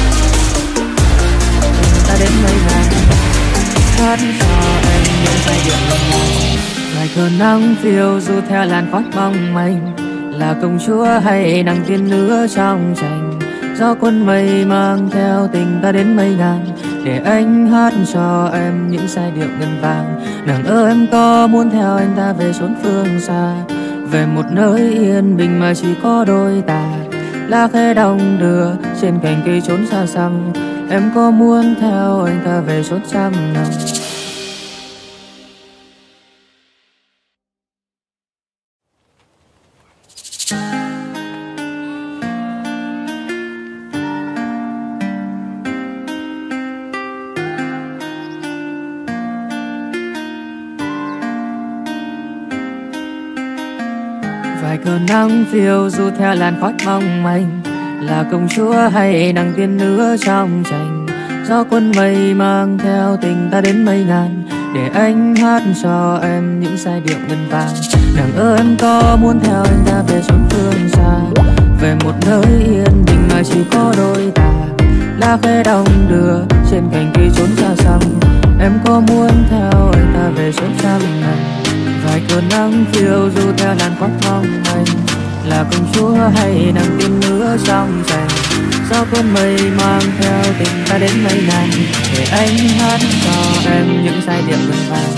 A: ta đến mây ngàn, hát cho em những giai điệu ngân vang. Vài cơn nắng phiêu du theo làn khói mong manh, là công chúa hay nàng tiên nữ trong tranh. Gió cuốn mây mang theo tình ta đến mây ngàn, để anh hát cho em những giai điệu ngân vang. Nàng ơi em có muốn theo anh ta về chốn phương xa, về một nơi yên bình mà chỉ có đôi ta. Lá khẽ đong đưa trên cành cây trốn xa xăm, em có muốn theo anh ta về chốn trăm năm. Vài cơn nắng phiêu du theo làn khói mong manh, là công chúa hay nàng tiên nữ trong tranh. Gió cuốn mây mang theo tình ta đến mây ngàn, để anh hát cho em những giai điệu ngân vang. Nàng ơi em có muốn theo anh ta về chốn phương xa, về một nơi yên bình mà chỉ có đôi ta. Lá khẽ đong đưa trên cành cây trốn xa xăm, em có muốn theo anh ta về chốn xa ngàn. Vài cơn nắng phiêu du theo làn khói mong manh, là công chúa hay nàng tiên nữ trong tranh. Gió cuốn mây mang theo tình ta đến mây ngàn, để anh hát cho em những giai điệu ngân vang.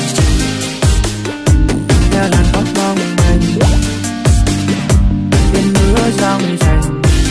A: Theo làn khói mong manh, tiên nữ trong tranh,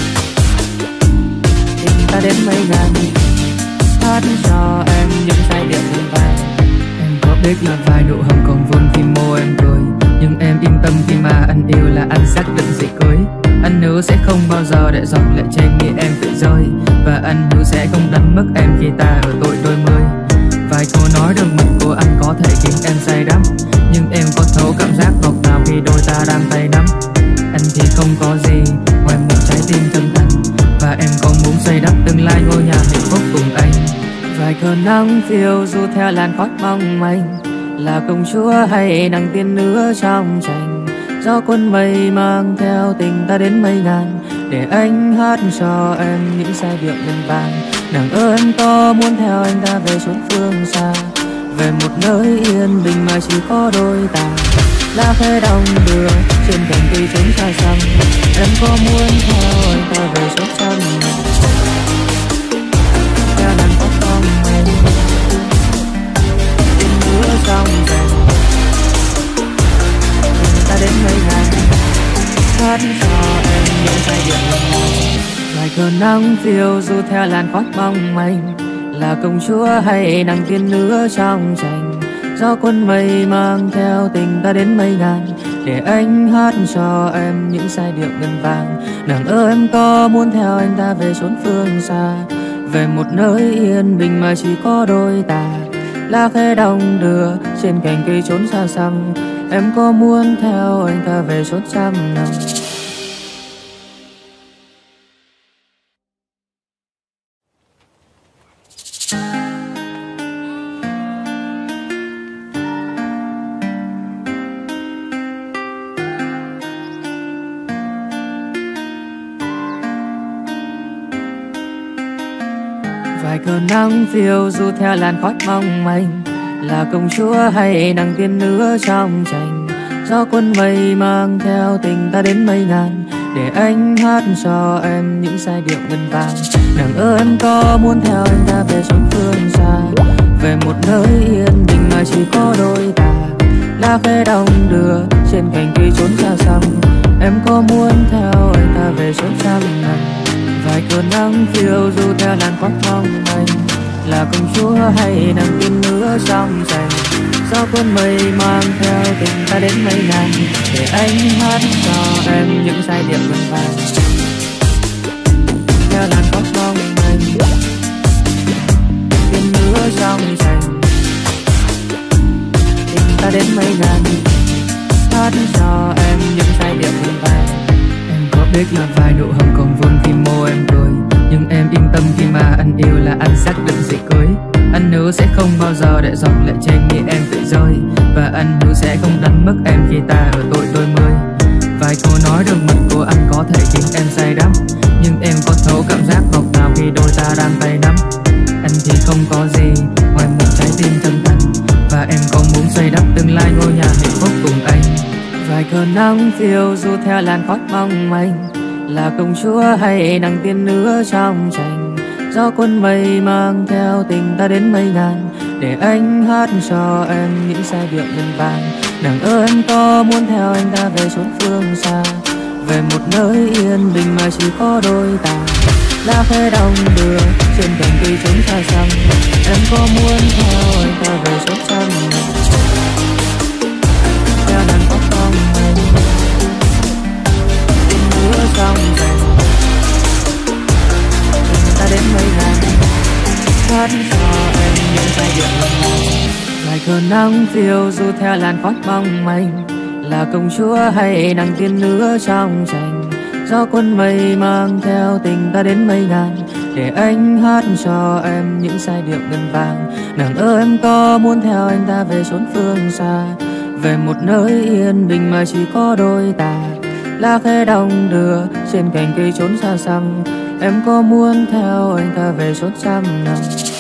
A: tình ta đến mây ngàn, hát cho em những giai điệu ngân vang. Em có biết là vài nụ hồng còn vương khi môi em cười, nhưng em yên tâm khi mà anh yêu là anh xác định sẽ cưới. Anh hứa sẽ không bao giờ để giọt lệ trên mi em phải rơi, và anh hứa sẽ không đánh mất em khi ta ở tuổi đôi mươi. Vài câu nói đơn mật của anh có thể khiến em say đắm, nhưng em có thấu cảm giác ngọt ngào khi đôi ta đang tay nắm. Anh thì không có gì ngoài một trái tim chân thành, và em còn muốn xây đắp tương lai ngôi nhà hạnh phúc cùng anh. Vài cơn nắng phiêu du theo làn khói mong manh, là công chúa hay nàng tiên nữ trong tranh. Gió cuốn mây mang theo tình ta đến mây ngàn, để anh hát cho em những giai điệu ngân vang. Nàng ơi em có muốn theo anh ta về chốn phương xa, về một nơi yên bình mà chỉ có đôi ta. Lá khẽ đong đưa trên cành cây trốn xa xăm, em có muốn theo anh ta về chốn trăm năm. Theo làn khói mong manh, tiên nữ trong tranh, ta đến mây ngàn, hát cho em những giai điệu ngân vang. Vài cơn nắng phiêu du theo làn khói mong manh, là công chúa hay nàng tiên nữ trong tranh. Gió cuốn mây mang theo tình ta đến mây ngàn, để anh hát cho em những giai điệu ngân vang. Nàng ơi em có muốn theo anh ta về chốn phương xa, về một nơi yên bình mà chỉ có đôi ta. Lá khẽ đong đưa trên cành cây trốn xa xăm, em có muốn theo anh ta về chốn trăm năm. Vài cơn nắng phiêu du theo làn khói mong manh, là công chúa hay nàng tiên nữ trong tranh. Gió cuốn mây mang theo tình ta đến mây ngàn, để anh hát cho em những giai điệu ngân vang. Nàng ơi em có muốn theo anh ta về chốn phương xa, về một nơi yên bình mà chỉ có đôi ta. Lá khẽ đong đưa trên cành cây trốn xa xăm, em có muốn theo anh ta về chốn trăm năm. Vài cơn nắng phiêu du theo làn khói mong manh, là công chúa hay nàng tiên nữ trong tranh. Gió cuốn mây mang theo tình ta đến mây ngàn, để anh hát cho em những giai điệu ngân vang. Theo làn khói mong manh, tiên nữ trong tranh, tình ta đến mây ngàn, hát cho em những giai điệu ngân vang. Có biết là vài nụ hồng còn vương khi môi em cười, nhưng em yên tâm khi mà anh yêu là anh xác định sẽ cưới. Anh hứa sẽ không bao giờ để giọt lệ trên mi em tự rơi, và anh hứa sẽ không đánh mất em khi ta ở tuổi đôi mươi. Vài câu nói đường mật của anh có thể khiến em say đắm, nhưng em có thấu cảm giác ngọt ngào khi đôi ta đang tay nắm. Anh thì không có gì ngoài một trái tim chân thành, và em có muốn xây đắp tương lai ngôi nhà hạnh phúc cùng anh. Vài cơn nắng phiêu du theo làn khói mong manh, là công chúa hay nàng tiên nữ trong tranh. Gió cuốn mây mang theo tình ta đến mây ngàn, để anh hát cho em những giai điệu ngân vang. Nàng ơi em có muốn theo anh ta về chốn phương xa, về một nơi yên bình mà chỉ có đôi ta. Lá khẽ đong đưa trên cành cây trốn xa xăm, em có muốn theo anh ta về chốn trăm năm. Theo đàn khói mong manh, tiên nữ trong tranh, ta đến mây ngàn, hát cho em những giai điệu ngân vang. Vài cơn nắng phiêu du theo làn khói mong manh, là công chúa hay nàng tiên nữ trong tranh. Gió cuốn mây mang theo tình ta đến mây ngàn, để anh hát cho em những giai điệu ngân vang. Nàng ơi em có muốn theo anh ta về chốn phương xa, về một nơi yên bình mà chỉ có đôi ta. Lá khẽ đong đưa trên cành cây trốn xa xăm, em có muốn theo anh ta về chốn trăm năm.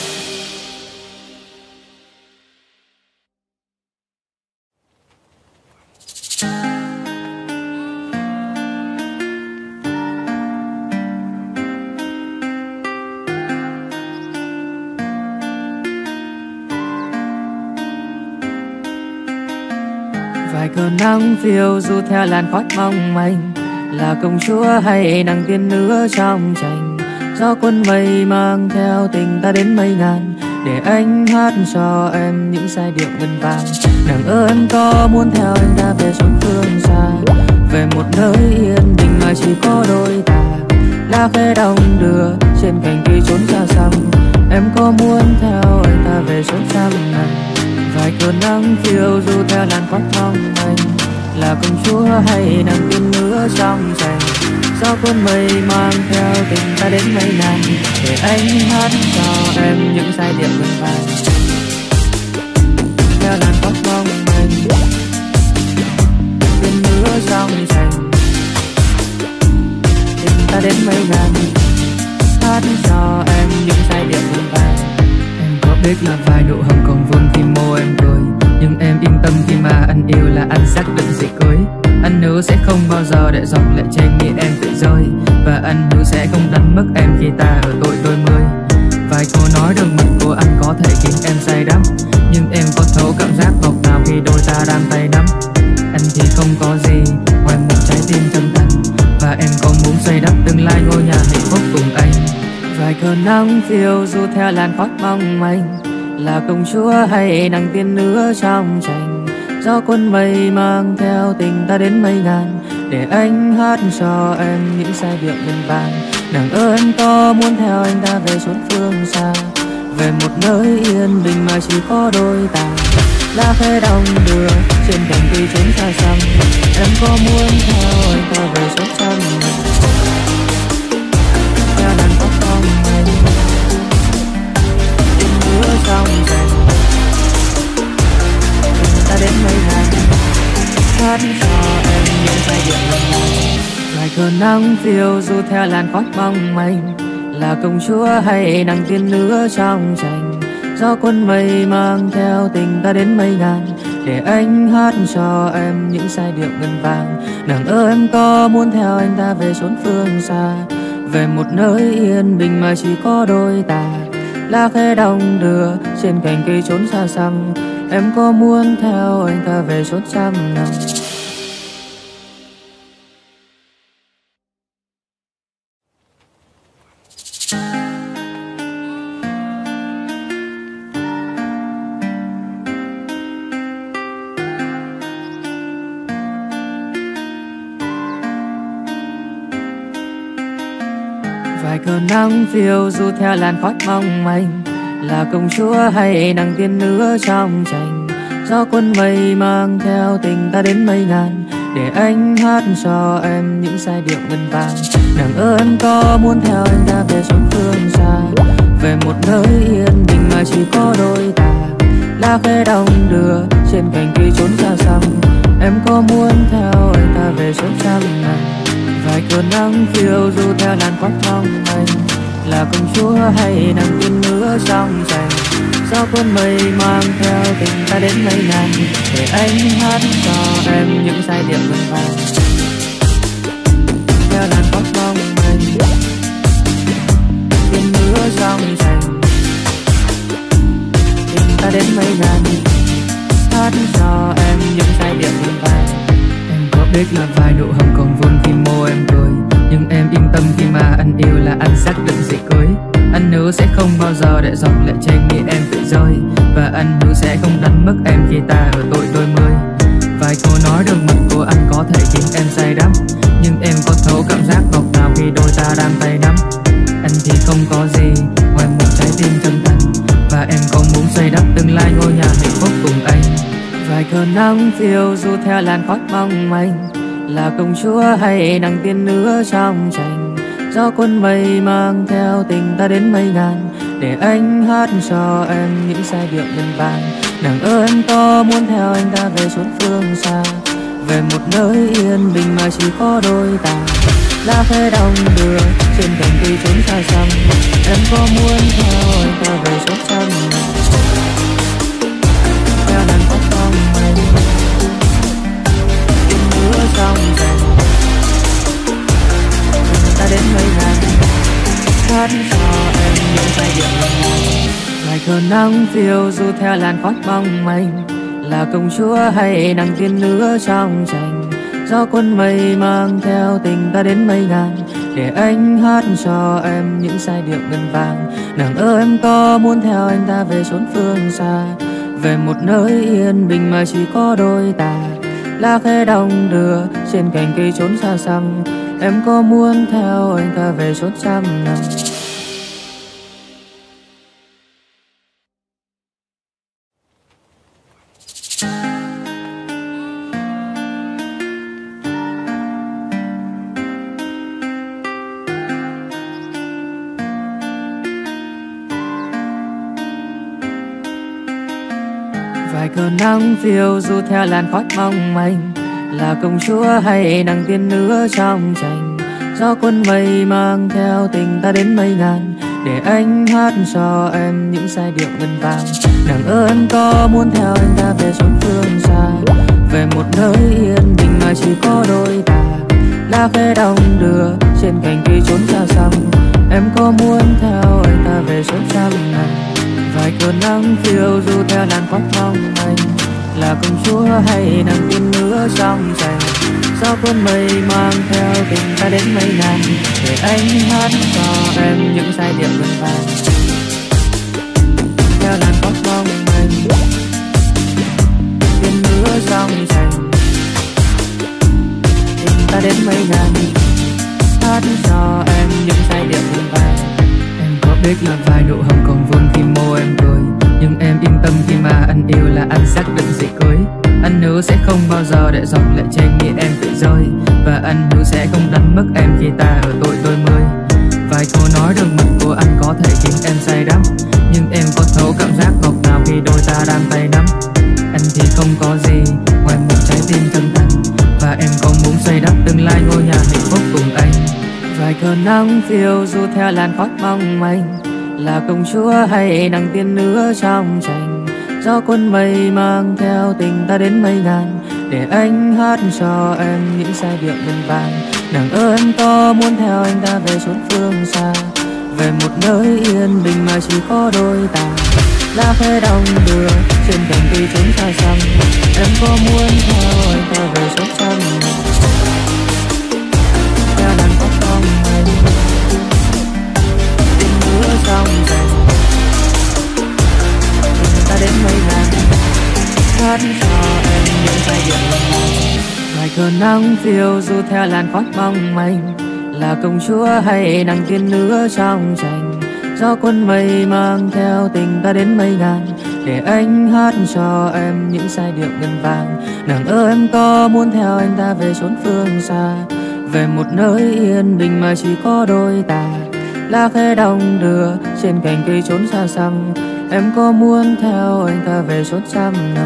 A: Vài cơn nắng phiêu du theo làn khói mong manh, là công chúa hay nàng tiên nữ trong tranh. Gió cuốn mây mang theo tình ta đến mây ngàn, để anh hát cho em những giai điệu ngân vang. Nàng ơi em có muốn theo anh ta về chốn phương xa, về một nơi yên bình mà chỉ có đôi ta. Lá khẽ đong đưa trên cành cây trốn xa xăm, em có muốn theo anh ta về chốn trăm năm. Vài cơn nắng phiêu du theo làn khói mong manh, là công chúa hay nàng tiên nữ trong tranh. Gió cuốn mây mang theo tình ta đến mây ngàn, để anh hát cho em những giai điệu ngân vang. Theo làn khói mong manh, tiên nữ trong tranh, tình ta đến mây ngàn, hát cho em những giai điệu ngân vang. Em có biết là vài nụ hồng còn vương khi môi em cười, nhưng em yên tâm khi mà anh yêu là anh xác định sẽ cưới. Anh hứa sẽ không bao giờ để giọt lệ trên mi em tự rơi, và anh hứa sẽ không đánh mất em khi ta ở tuổi đôi mươi. Vài câu nói đường mật của anh có thể khiến em say đắm, nhưng em có thấu cảm giác ngọt ngào khi đôi ta đang tay nắm. Anh thì không có gì ngoài một trái tim chân thành, và em có muốn xây đắp tương lai ngôi nhà hạnh phúc cùng anh. Vài cơn cơn nắng phiêu du theo làn khói mong manh, là công chúa hay nàng tiên nữ trong tranh. Gió cuốn mây mang theo tình ta đến mây ngàn, để anh hát cho em những giai điệu ngân vang. Nàng ơi em có muốn theo anh ta về chốn phương xa, về một nơi yên bình mà chỉ có đôi ta. Lá khẽ đong đưa trên cành cây trốn xa xăm, em có muốn theo anh ta về chốn trăm ngàn. Theo đàn tóc con mây in mưa trong rành, ta đến mây ngàn hát cho em những giai điệu ngân vang. Ngoài cơn nắng phiêu du theo làn khói mong manh, là công chúa hay nàng tiên nữ trong tranh. Gió cuốn mây mang theo tình ta đến mây ngàn, để anh hát cho em những giai điệu ngân vang. Nàng ơi em có muốn theo anh ta về chốn phương xa, về một nơi yên bình mà chỉ có đôi ta. Lá khẽ đong đưa trên cành cây trốn xa xăm, em có muốn theo anh ta về chốn trăm năm. Vài cơn nắng phiêu du theo làn khói mong manh, là công chúa hay nàng tiên nữ trong tranh. Gió cuốn mây mang theo tình ta đến mây ngàn, để anh hát cho em những giai điệu ngân vang. Nàng ơi em có muốn theo anh ta về chốn phương xa, về một nơi yên bình mà chỉ có đôi ta. Lá khẽ đong đưa trên cành cây trốn xa xăm, em có muốn theo anh ta về chốn trăm ngàn. Vài cơn nắng phiêu du theo làn khói mong manh, là công chúa hay nàng tiên nữ trong tranh. Gió cuốn mây mang theo tình ta đến mây ngàn, để anh hát cho em những giai điệu ngân vang. Theo làn khói mong manh, tiên nữ trong tranh. Tình ta đến mây ngàn, hát cho em những giai điệu ngân vang. Có biết là vài nụ hồng còn vương khi môi em cười, nhưng em yên tâm khi mà anh yêu là anh xác định sẽ cưới. Anh hứa sẽ không bao giờ để giọt lệ trên mi em phải rơi, và anh hứa sẽ không đánh mất em khi ta ở tuổi đôi mươi. Vài câu nói đường mật của anh có thể khiến em say đắm, nhưng em có thấu cảm giác ngọt ngào khi đôi ta đang tay nắm. Anh thì không có gì ngoài một trái tim chân thành, và em còn muốn xây đắp tương lai ngôi nhà hạnh phúc cùng anh. Vài cơn nắng phiêu du theo làn khói mong manh, là công chúa hay nàng tiên nữ trong tranh. Gió cuốn mây mang theo tình ta đến mây ngàn, để anh hát cho em những giai điệu ngân vang. Nàng ơi em có muốn theo anh ta về chốn phương xa, về một nơi yên bình mà chỉ có đôi ta. Lá khẽ đong đưa trên cành cây trốn xa xăm, em có muốn theo anh ta về chốn trăm ngàn. Theo đàn tóc con mây in mưa trong rành, ta đến mây ngàn hát cho em những giai điệu ngân vang. Vài cơn nắng phiêu du theo làn khói mong manh, là công chúa hay nàng tiên nữ trong tranh. Gió cuốn mây mang theo tình ta đến mây ngàn, để anh hát cho em những giai điệu ngân vang. Nàng ơi em có muốn theo anh ta về chốn phương xa, về một nơi yên bình mà chỉ có đôi ta. Lá khẽ đong đưa trên cành cây trốn xa xăm, em có muốn theo anh ta về chốn trăm năm. Vài cơn nắng phiêu du theo làn khói mong manh, là công chúa hay nàng tiên nữ trong tranh. Gió cuốn mây mang theo tình ta đến mây ngàn, để anh hát cho em những giai điệu ngân vang. Nàng ơi em có muốn theo anh ta về chốn phương xa, về một nơi yên bình mà chỉ có đôi ta. Lá khẽ đong đưa trên cành cây trốn xa xăm, em có muốn theo anh ta về chốn trăm ngàn. Vài cơn nắng phiêu du theo làn khói mong manh, là công chúa hay nàng tiên nữ trong tranh. Gió gió cuốn mây mang theo tình ta đến mây ngàn, để anh hát cho em những giai điệu ngân vang theo làn tóc mong manh, tiếng mưa rong rành tình ta đến mây ngàn, hát cho em những giai điệu ngân vang. Em có biết là vài nụ hồng còn vương khi môi em cười, nhưng em yên tâm khi mà anh yêu là anh xác định sẽ cưới. Anh hứa sẽ không bao giờ để giọt lệ trên mi em tự rơi, và anh hứa sẽ không đánh mất em khi ta ở tuổi đôi mươi. Vài câu nói đường mật của anh có thể khiến em say đắm, nhưng em có thấu cảm giác ngọt ngào khi đôi ta đang tay nắm. Anh thì không có gì ngoài một trái tim chân thành, và em còn muốn xây đắp tương lai ngôi nhà hạnh phúc cùng anh. Vài cơn nắng phiêu du theo làn khói mong manh, là công chúa hay nàng tiên nữ trong tranh. Gió cuốn mây mang theo tình ta đến mây ngàn, để anh hát cho em những giai điệu ngân vang. Nàng ơi em có muốn theo anh ta về chốn phương xa, về một nơi yên bình mà chỉ có đôi ta. Lá khẽ đong đưa trên cành cây trốn xa xăm, em có muốn theo anh ta về chốn xăm theo làn tóc con mây, tiếng mưa trong rành ta đến mây ngàn, hát cho em những giai điệu ngân vang. Vài cơn nắng phiêu du theo làn khói mong manh, là công chúa hay nàng tiên nữ trong tranh. Gió cuốn mây mang theo tình ta đến mây ngàn, để anh hát cho em những giai điệu ngân vang. Nàng ơi em có muốn theo anh ta về chốn phương xa, về một nơi yên bình mà chỉ có đôi ta. Lá khẽ đong đưa trên cành cây trốn xa xăm, em có muốn theo anh ta về chốn trăm năm.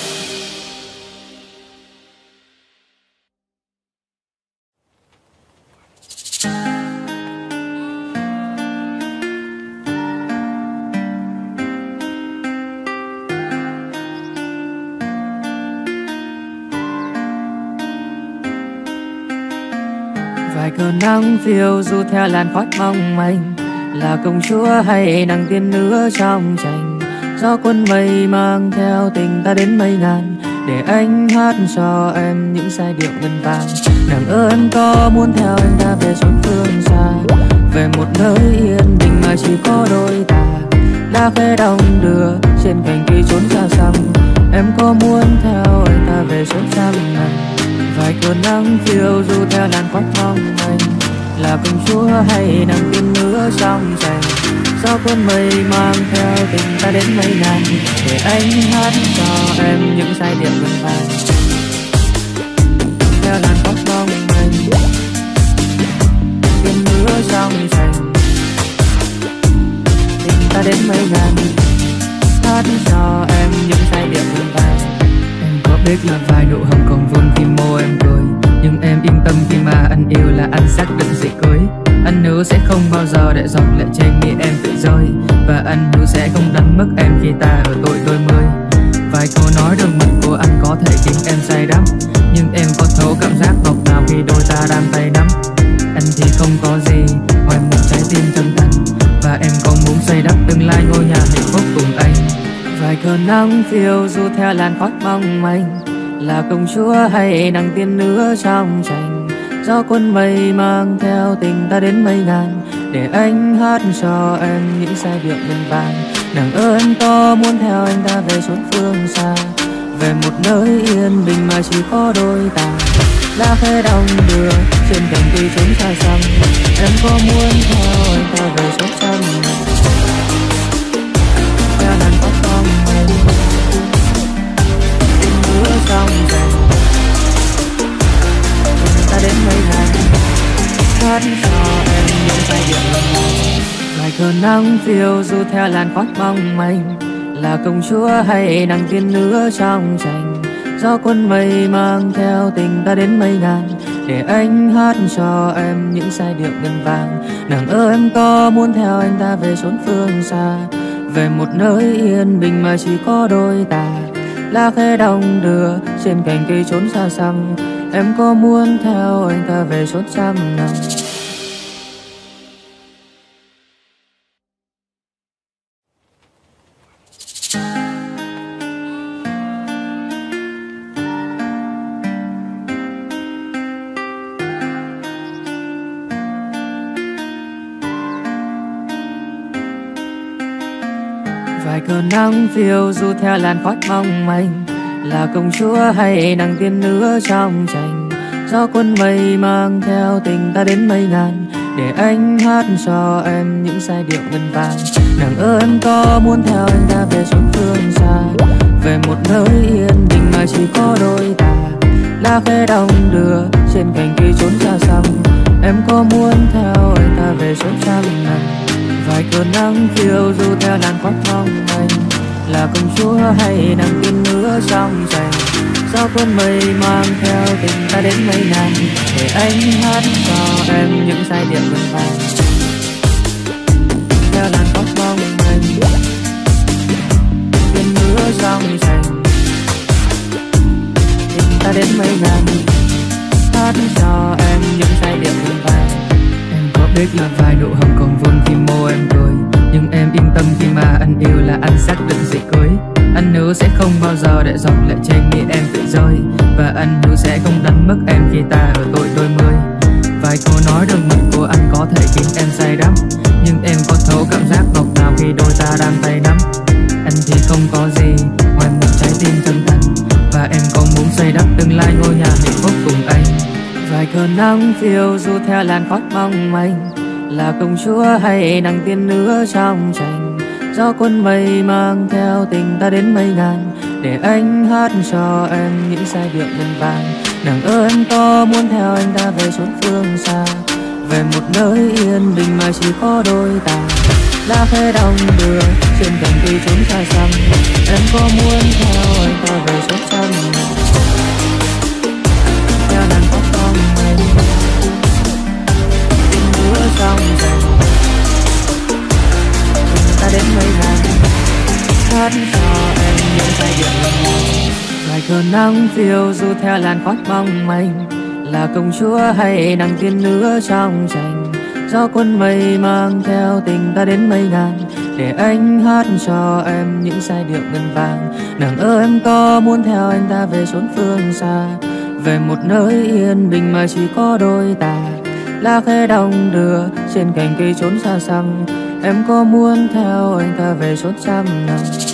A: Vài cơn nắng phiêu du theo làn khói mong manh, là công chúa hay nàng tiên nữ trong tranh. Gió cuốn mây mang theo tình ta đến mây ngàn, để anh hát cho em những giai điệu ngân vang. Nàng ơi em có muốn theo anh ta về chốn phương xa, về một nơi yên bình mà chỉ có đôi ta. Lá khẽ đong đưa trên cành cây trốn xa xăm, em có muốn theo anh ta về chốn trăm năm. Vài cơn nắng phiêu du theo làn khói mong manh, là công chúa hay nàng tiên nữ trong tranh. Gió cuốn mây mang theo tình ta đến mây ngàn, để anh hát cho em những giai điệu ngân vang theo làn khói mong manh, tiên nữ trong tranh. Tình ta đến mây ngàn, hát cho em những giai điệu ngân vang. Em có biết là vài nụ hồng còn vương khi môi em cười, nhưng em yên tâm khi mà anh yêu là anh xác định sẽ cưới. Anh hứa sẽ không bao giờ để giọt lệ trên mi em tự rơi, và anh hứa sẽ không đánh mất em khi ta ở tuổi đôi mươi. Vài câu nói đường mật của anh có thể khiến em say đắm, nhưng em có thấu cảm giác ngọt ngào khi đôi ta đang tay nắm. Anh thì không có gì ngoài một trái tim chân thành, và em còn muốn xây đắp tương lai ngôi nhà hạnh phúc cùng anh. Vài cơn nắng phiêu du theo làn khói mong manh, là công chúa hay nàng tiên nữ trong tranh. Gió cuốn mây mang theo tình ta đến mây ngàn, để anh hát cho em những giai điệu ngân vang. Nàng ơi em có muốn theo anh ta về chốn phương xa, về một nơi yên bình mà chỉ có đôi ta. Lá khẽ đong đưa trên cành cây trốn xa xăm, em có muốn theo anh ta về chốn trăm năm theo làn tóc con mây, tiếng mưa trong rành ta đến mây ngàn, hát cho em những giai điệu ngân vang. Vài cơn nắng phiêu du theo làn khói mong manh, là công chúa hay nàng tiên nữ trong tranh. Gió cuốn mây mang theo tình ta đến mây ngàn, để anh hát cho em những giai điệu ngân vang. Nàng ơi em có muốn theo anh ta về chốn phương xa, về một nơi yên bình mà chỉ có đôi ta. Lá khẽ đong đưa trên cành cây trốn xa xăm, em có muốn theo anh ta về chốn trăm năm. vài cơn nắng phiêu du theo làn khói mong manh, là công chúa hay nàng tiên nữ trong tranh. Gió cuốn mây mang theo tình ta đến mây ngàn, để anh hát cho em những giai điệu ngân vang. Nàng ơi em có muốn theo anh ta về chốn phương xa, về một nơi yên bình mà chỉ có đôi ta. Lá khẽ đong đưa trên cành cây trốn xa xăm, em có muốn theo anh ta về chốn trăm năm. Vài cơn nắng phiêu du theo làn khói mong manh, là công chúa hay nàng tiên nữ trong tranh. Gió cuốn mây mang theo tình ta đến mây ngàn, để anh hát cho em những giai điệu ngân vang. Theo làn khói mong manh, tiên nữ trong tranh, tình ta đến mây ngàn, hát cho em những giai điệu ngân vang. Em có biết là vài nụ hồng còn vương khi môi em cười, nhưng em yên tâm khi mà anh yêu là anh xác định sẽ cưới. Anh hứa sẽ không bao giờ để giọt lệ trên mi em tự rơi, và anh hứa sẽ không đánh mất em khi ta ở tuổi đôi mươi. Vài câu nói đơn mật của anh có thể khiến em say đắm, nhưng em có thấu cảm giác ngọt ngào khi đôi ta đang tay nắm. Anh thì không có gì ngoài một trái tim chân thành, và em có muốn xây đắp tương lai ngôi nhà hạnh phúc cùng anh. Vài cơn nắng phiêu du theo làn khói mong manh, là công chúa hay nàng tiên nữ trong tranh. Gió cuốn mây mang theo tình ta đến mây ngàn, để anh hát cho em những giai điệu ngân vang. Nàng ơi em có muốn theo anh ta về chốn phương xa, về một nơi yên bình mà chỉ có đôi ta. Lá khẽ đong đưa trên cành cây trốn xa xăm, em có muốn theo anh ta về chốn trăm năm. Theo làn khói mong manh, tiên nữ trong tranh, ta đến mây ngàn, hát cho em những giai điệu ngân vang. Vài cơn nắng phiêu du theo làn khói mong manh, là công chúa hay nàng tiên nữ trong tranh. Gió cuốn mây mang theo tình ta đến mây ngàn, để anh hát cho em những giai điệu ngân vang. Nàng ơi em có muốn theo anh ta về chốn phương xa, về một nơi yên bình mà chỉ có đôi ta. Lá khẽ đong đưa trên cành cây trốn xa xăm, em có muốn theo anh ta về chốn trăm năm.